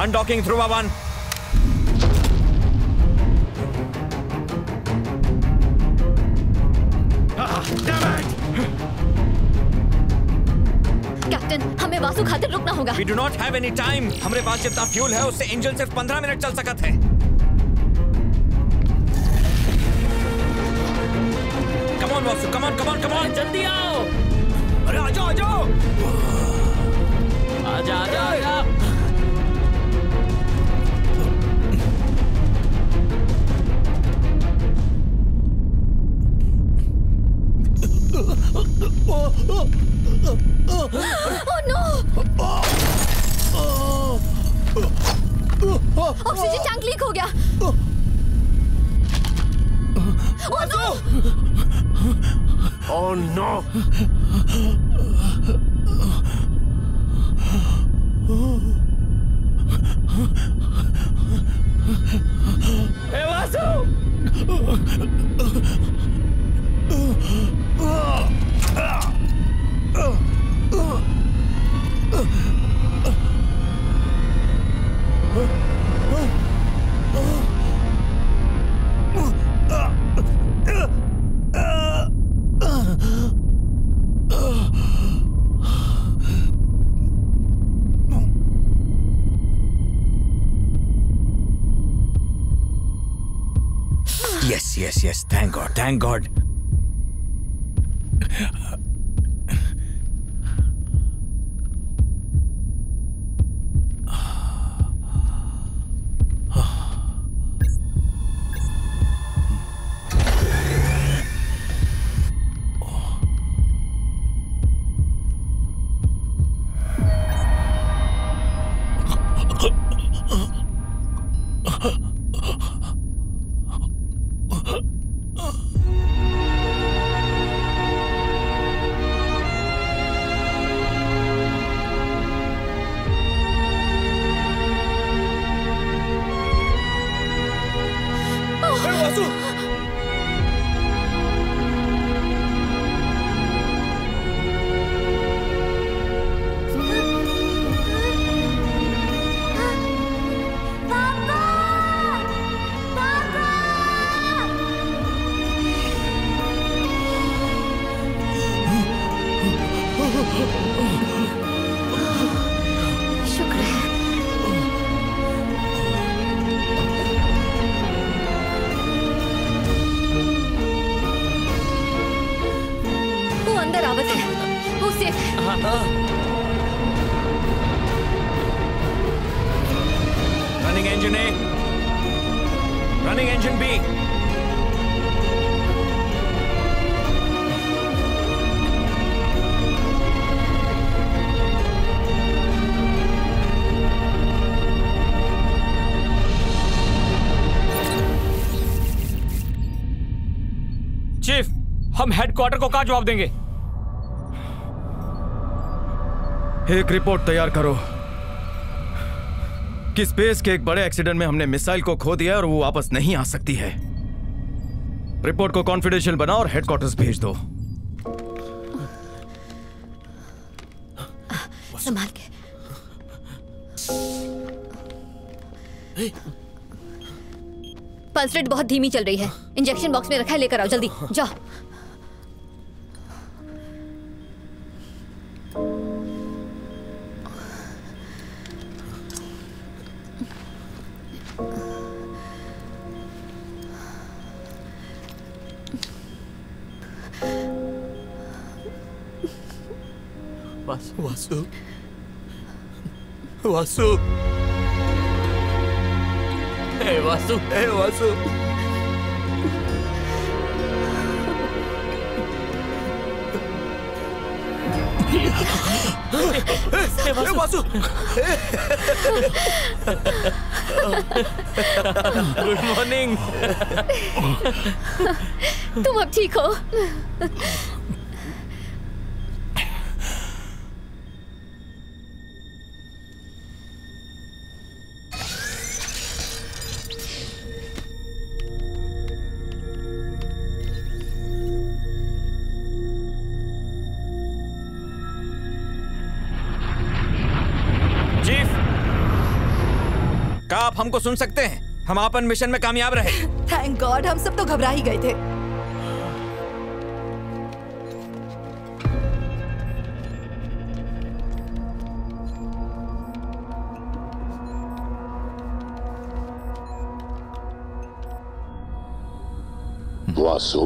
Speaker 3: अनडॉकिंग ध्रुवा 1।
Speaker 6: कैप्टन, हमें वासु खातिर रुकना होगा।
Speaker 3: We do not have any time। हमारे पास जितना फ्यूल है उससे इंजन सिर्फ 15 मिनट चल सकता है। Come on Vasu, come on, come on, come on।
Speaker 11: जल्दी आओ।
Speaker 3: अरे आ जाओ, आ जाओ।
Speaker 11: आजा, आजा, आजा।
Speaker 6: Oh no! Oxygen tank leak हो गया। Oh no!
Speaker 15: Oh no!
Speaker 11: Hey Vasu!
Speaker 3: Yes, thank God, thank God। Running engine A. Running engine B.
Speaker 4: Chief, हम हेडक्वार्टर को क्या जवाब देंगे?
Speaker 20: एक रिपोर्ट तैयार करो कि स्पेस के एक बड़े एक्सीडेंट में हमने मिसाइल को खो दिया और वो वापस नहीं आ सकती है। रिपोर्ट को कॉन्फिडेंशियल बनाओ और हेडक्वार्टर्स भेज दो।
Speaker 6: संभाल के। पल्स रेट बहुत धीमी चल रही है। इंजेक्शन बॉक्स में रखा है, लेकर आओ जल्दी, जाओ।
Speaker 5: Vasu Vasu
Speaker 11: hey Vasu,
Speaker 5: hey Vasu, hey Vasu,
Speaker 11: good morning.
Speaker 6: तुम अब ठीक हो?
Speaker 3: आप हमको सुन सकते हैं? हम अपन मिशन में कामयाब रहे।
Speaker 2: थैंक गॉड, हम सब तो घबरा ही गए थे।
Speaker 18: वासु,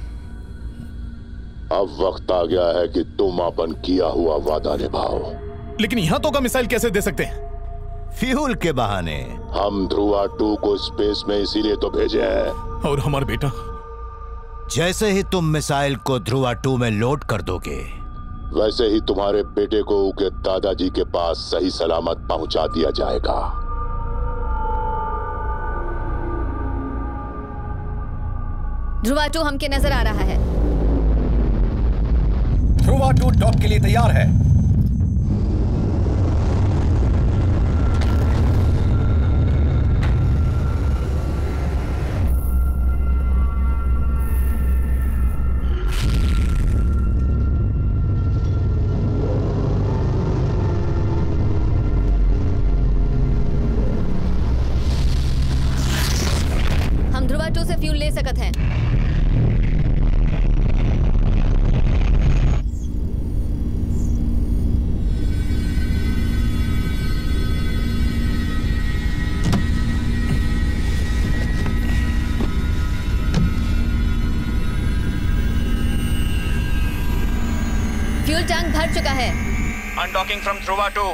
Speaker 18: अब वक्त आ गया है कि तुम अपन किया हुआ वादा निभाओ।
Speaker 19: लेकिन यहां तो का मिसाइल कैसे दे सकते हैं?
Speaker 7: फ्यूल के बहाने।
Speaker 18: हम ध्रुवा 2 को स्पेस में इसीलिए तो भेजे हैं।
Speaker 19: और हमारा बेटा?
Speaker 7: जैसे ही तुम मिसाइल को ध्रुवा 2 में लोड कर दोगे,
Speaker 18: वैसे ही तुम्हारे बेटे को उनके दादाजी के पास सही सलामत पहुंचा दिया जाएगा।
Speaker 6: ध्रुवा 2 हमके नजर आ रहा है।
Speaker 20: ध्रुवा 2 डॉक के लिए तैयार है।
Speaker 6: हम ध्रुवा 2 से फ्यूल ले सकते हैं। फ्यूल टैंक भर चुका है।
Speaker 3: Undocking from Dhruva 2।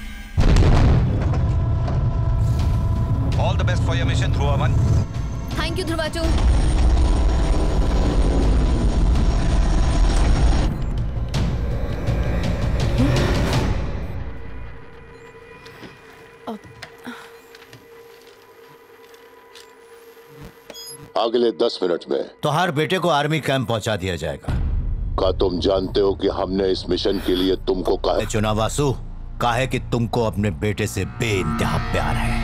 Speaker 9: All the best for your mission Dhruva 1।
Speaker 6: Thank you Dhruva 2।
Speaker 18: अगले 10 मिनट में
Speaker 7: तो हर बेटे को आर्मी कैंप पहुंचा दिया जाएगा।
Speaker 18: का तुम जानते हो कि हमने इस मिशन के लिए तुमको कहा
Speaker 7: चुना वासु? काहे कि तुमको अपने बेटे से बेइंतहा प्यार है।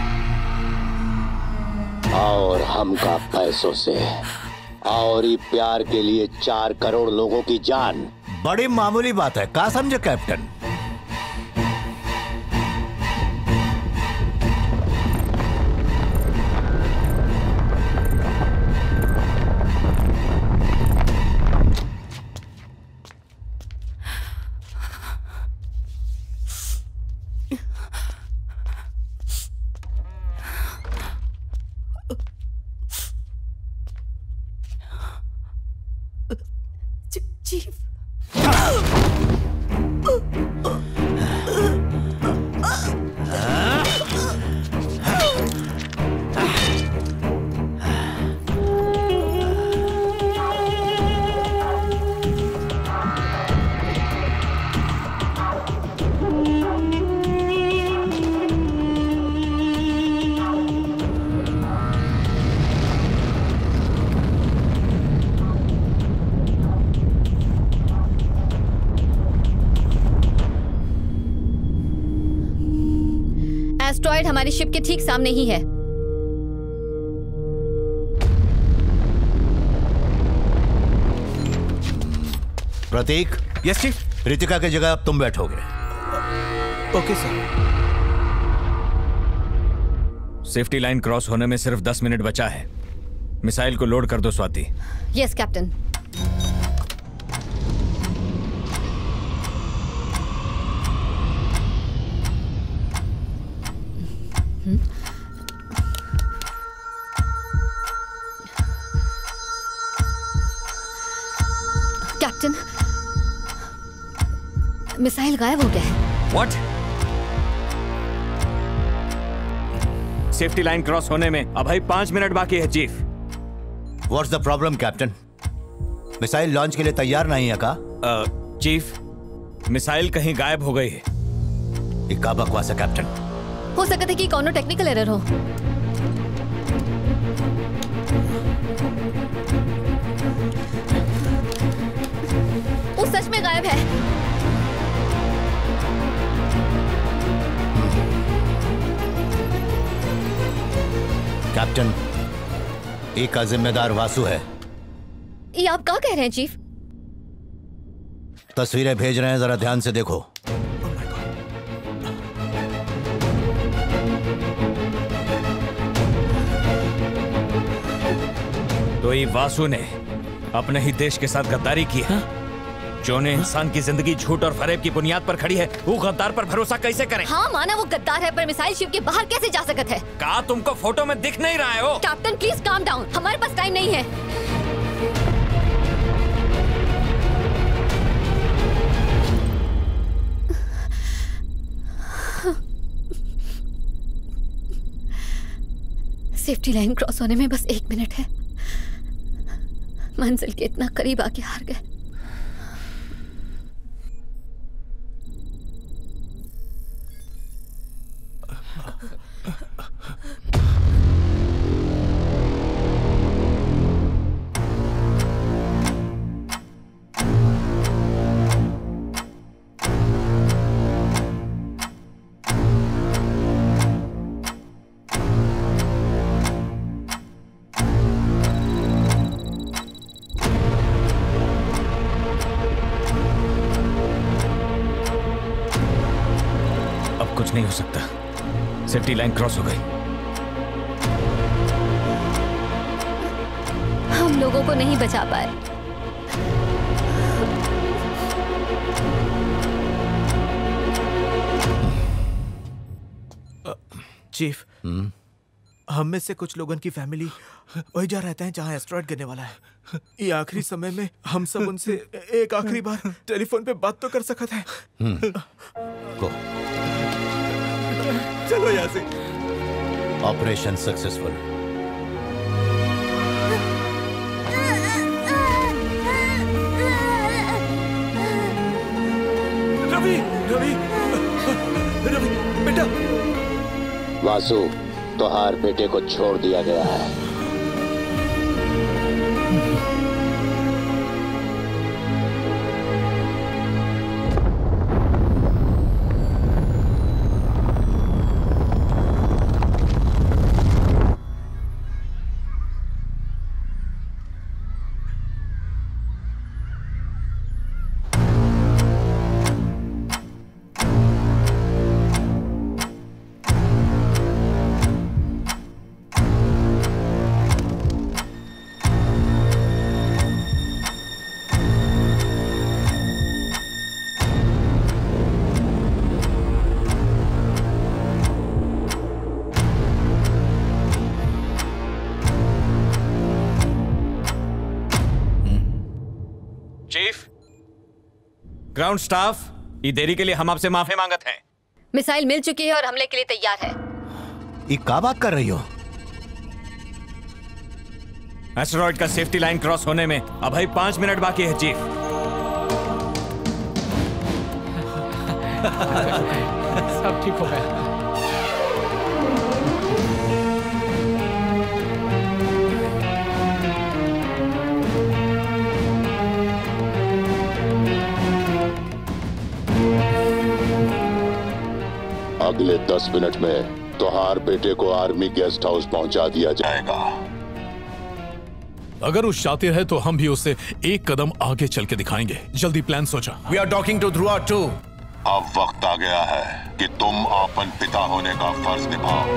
Speaker 21: और हमका पैसों से, और ये प्यार के लिए 4 करोड़ लोगों की जान।
Speaker 7: बड़ी मामूली बात है, का समझे कैप्टन?
Speaker 2: चीफ,
Speaker 6: एस्ट्रॉयड हमारी शिप के ठीक सामने ही है।
Speaker 7: प्रतीक।
Speaker 5: Yes chief.
Speaker 7: रितिका की जगह अब तुम बैठोगे।
Speaker 5: Okay sir.
Speaker 3: Safety line cross होने में सिर्फ 10 मिनट बचा है। मिसाइल को लोड कर दो Swati.
Speaker 6: Yes captain. Captain, missile गायब हो गया है।
Speaker 3: व्हाट? सेफ्टी लाइन क्रॉस होने में अब 5 मिनट बाकी है chief.
Speaker 7: What's the problem captain? Missile launch के लिए तैयार नहीं है का?
Speaker 3: चीफ, मिसाइल कहीं गायब हो गई है।
Speaker 7: ये का बकवास है कैप्टन?
Speaker 6: हो सकता है कि कोनो टेक्निकल एरर हो। वो सच में गायब है।
Speaker 7: कैप्टन, एक का जिम्मेदार वासु है।
Speaker 6: ये आप क्या कह रहे हैं चीफ?
Speaker 7: तस्वीरें भेज रहे हैं, जरा ध्यान से देखो।
Speaker 3: तो ये वासु ने अपने ही देश के साथ गद्दारी की है। जो ने इंसान की जिंदगी झूठ और फरेब की बुनियाद पर खड़ी है, वो गद्दार पर भरोसा कैसे करें?
Speaker 6: हाँ माना वो गद्दार है, पर मिसाइल शिप के बाहर कैसे जा सकत है?
Speaker 3: कहा तुमको फोटो में दिख नहीं रहा है वो?
Speaker 6: कैप्टन प्लीज काम डाउन, हमारे पास टाइम नहीं है। सेफ्टी लाइन क्रॉस होने में बस 1 मिनट है। मंजिल के इतना करीब आके हार गए।
Speaker 3: कुछ नहीं हो सकता। सेफ्टी लाइन क्रॉस हो गई।
Speaker 6: हम लोगों को नहीं बचा पाए।
Speaker 5: चीफ, हम में से कुछ लोगों की फैमिली वही जा रहते हैं जहां एस्ट्रॉयड गिरने वाला है। ये आखिरी समय में हम सब उनसे एक आखिरी बार टेलीफोन पे बात तो कर सकते हैं। चलो यहाँ से।
Speaker 7: Operation successful.
Speaker 5: रवि, रवि, रवि, बेटा।
Speaker 21: वासु, तोहार बेटे को छोड़ दिया गया है।
Speaker 3: ग्राउंड स्टाफ, ये देरी के लिए हम आपसे माफी मांगत हैं।
Speaker 6: मिसाइल मिल चुकी है और हमले के लिए तैयार है।
Speaker 7: ये क्या बात कर रही हो?
Speaker 3: एस्टेरॉयड का सेफ्टी लाइन क्रॉस होने में अभी 5 मिनट बाकी है चीफ।
Speaker 4: सब ठीक हो गया।
Speaker 18: अगले 10 मिनट में तोहार बेटे को आर्मी गेस्ट हाउस पहुंचा दिया जाएगा।
Speaker 19: अगर वो शातिर है तो हम भी उससे एक कदम आगे चल के दिखाएंगे। जल्दी प्लान सोचा।
Speaker 14: We are talking to Dhruva too.
Speaker 18: अब वक्त आ गया है कि तुम अपन पिता होने का फर्ज निभाओ।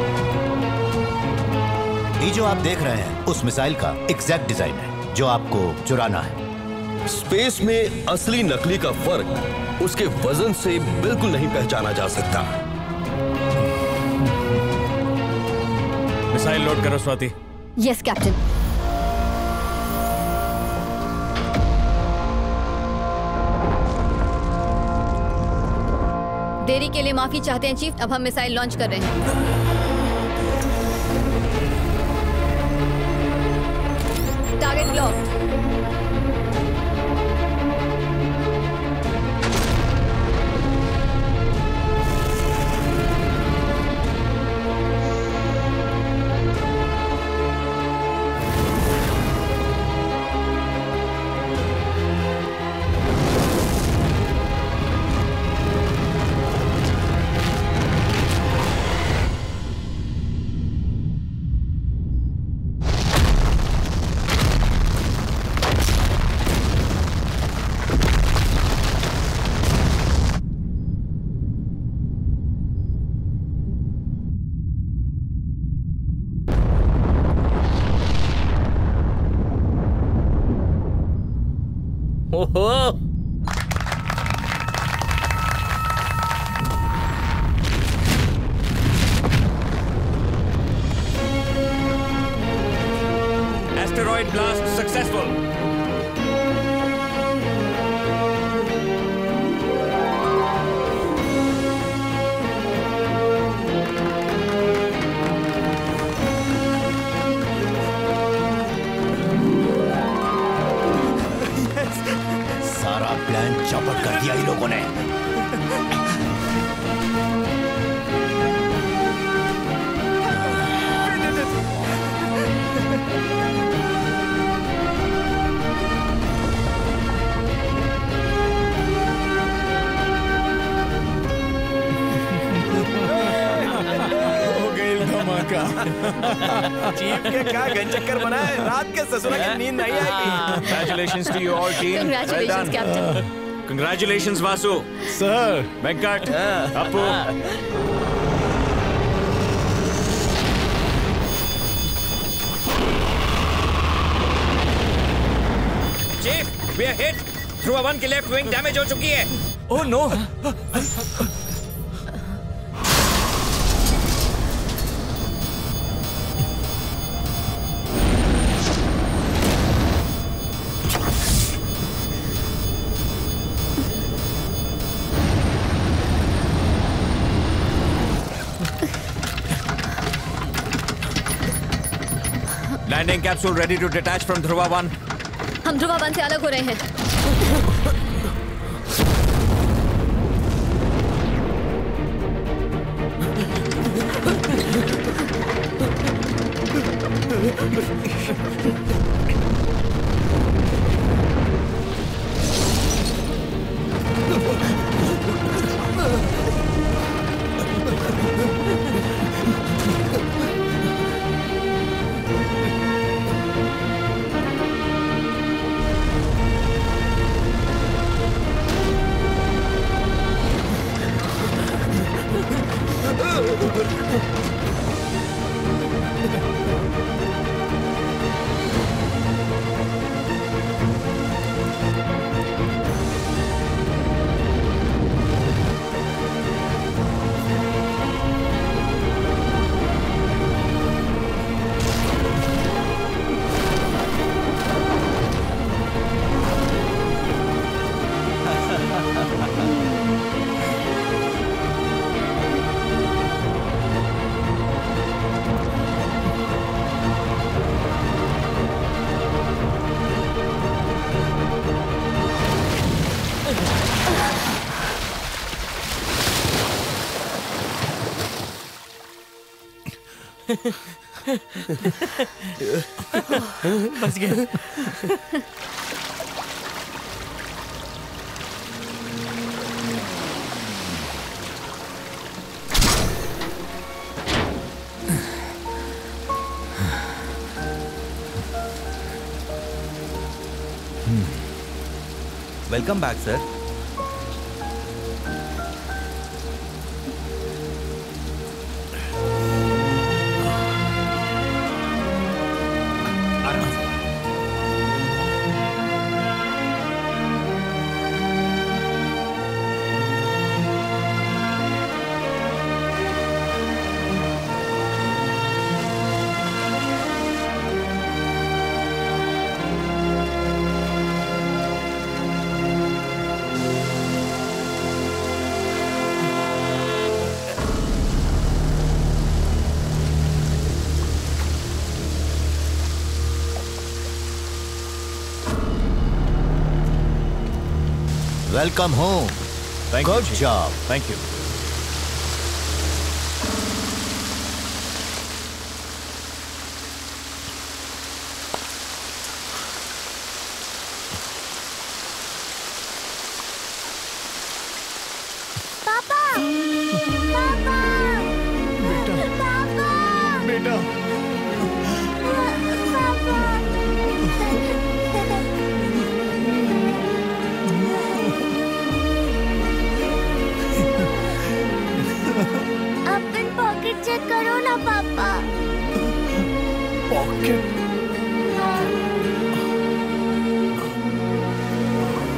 Speaker 7: ये जो आप देख रहे हैं उस मिसाइल का एग्जैक्ट डिजाइन है जो आपको चुराना है।
Speaker 14: स्पेस में असली नकली का फर्क उसके वजन से बिल्कुल नहीं पहचाना जा सकता।
Speaker 3: मिसाइल लोड करो स्वाति।
Speaker 6: Yes captain. देरी के लिए माफी चाहते हैं चीफ, अब हम मिसाइल लॉन्च कर रहे हैं। Target lock.
Speaker 11: ओहो
Speaker 3: एस्टेरॉइड ब्लास्ट सक्सेसफुल।
Speaker 7: सारा प्लान चौपट कर दिया इन लोगों ने।
Speaker 14: चीफ के क्या गन चक्कर बना है, रात के ससुरा की नींद नहीं आएगी।
Speaker 3: Congratulations to you all team.
Speaker 6: Congratulations, Captain.
Speaker 3: Congratulations Vasu.
Speaker 14: Sir.
Speaker 3: Venkat. Appu. Chief, we are hit. Dhruva 1 की left wing damage हो चुकी है।
Speaker 14: Oh no.
Speaker 3: Landing capsule ready to detach from Dhruva 1.
Speaker 6: हम ध्रुवा 1 से अलग हो रहे हैं।
Speaker 11: बच गए।
Speaker 13: Welcome back sir.
Speaker 7: Welcome home.
Speaker 3: Thank
Speaker 7: Good
Speaker 3: you.
Speaker 7: job.
Speaker 3: Thank you.
Speaker 17: पापा पापा
Speaker 14: बेटा
Speaker 17: पापा
Speaker 14: बेटा
Speaker 17: अपन पॉकेट चेक करो ना पापा।
Speaker 14: Pocket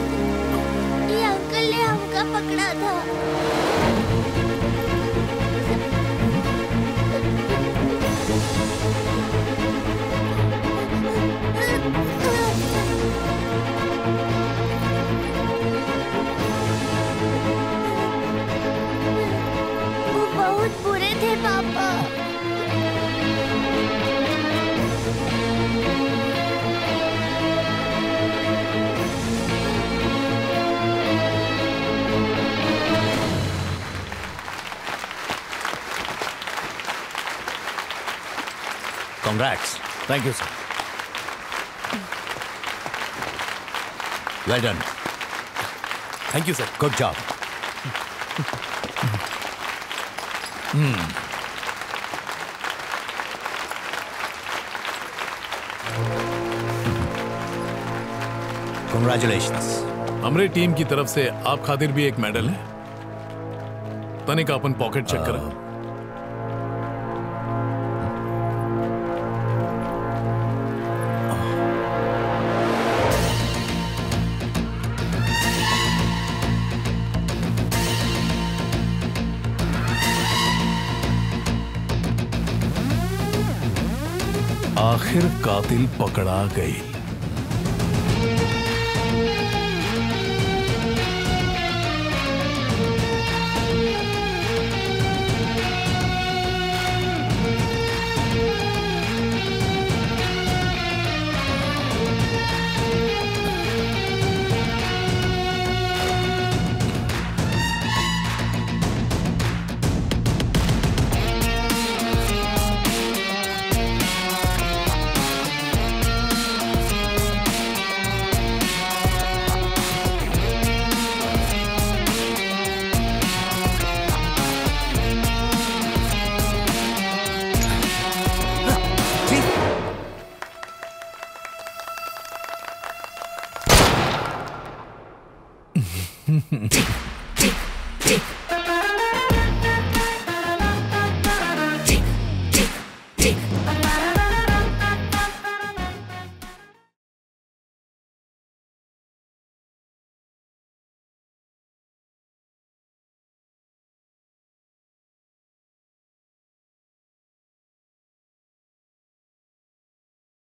Speaker 7: Congrats.
Speaker 9: Thank you sir.
Speaker 7: Well done.
Speaker 5: Thank you sir.
Speaker 7: Good job. Congratulations.
Speaker 19: हमारे टीम की तरफ से आप खातिर भी एक मेडल है। तनिक अपन पॉकेट चेक करा। आखिर कातिल पकड़ा गई।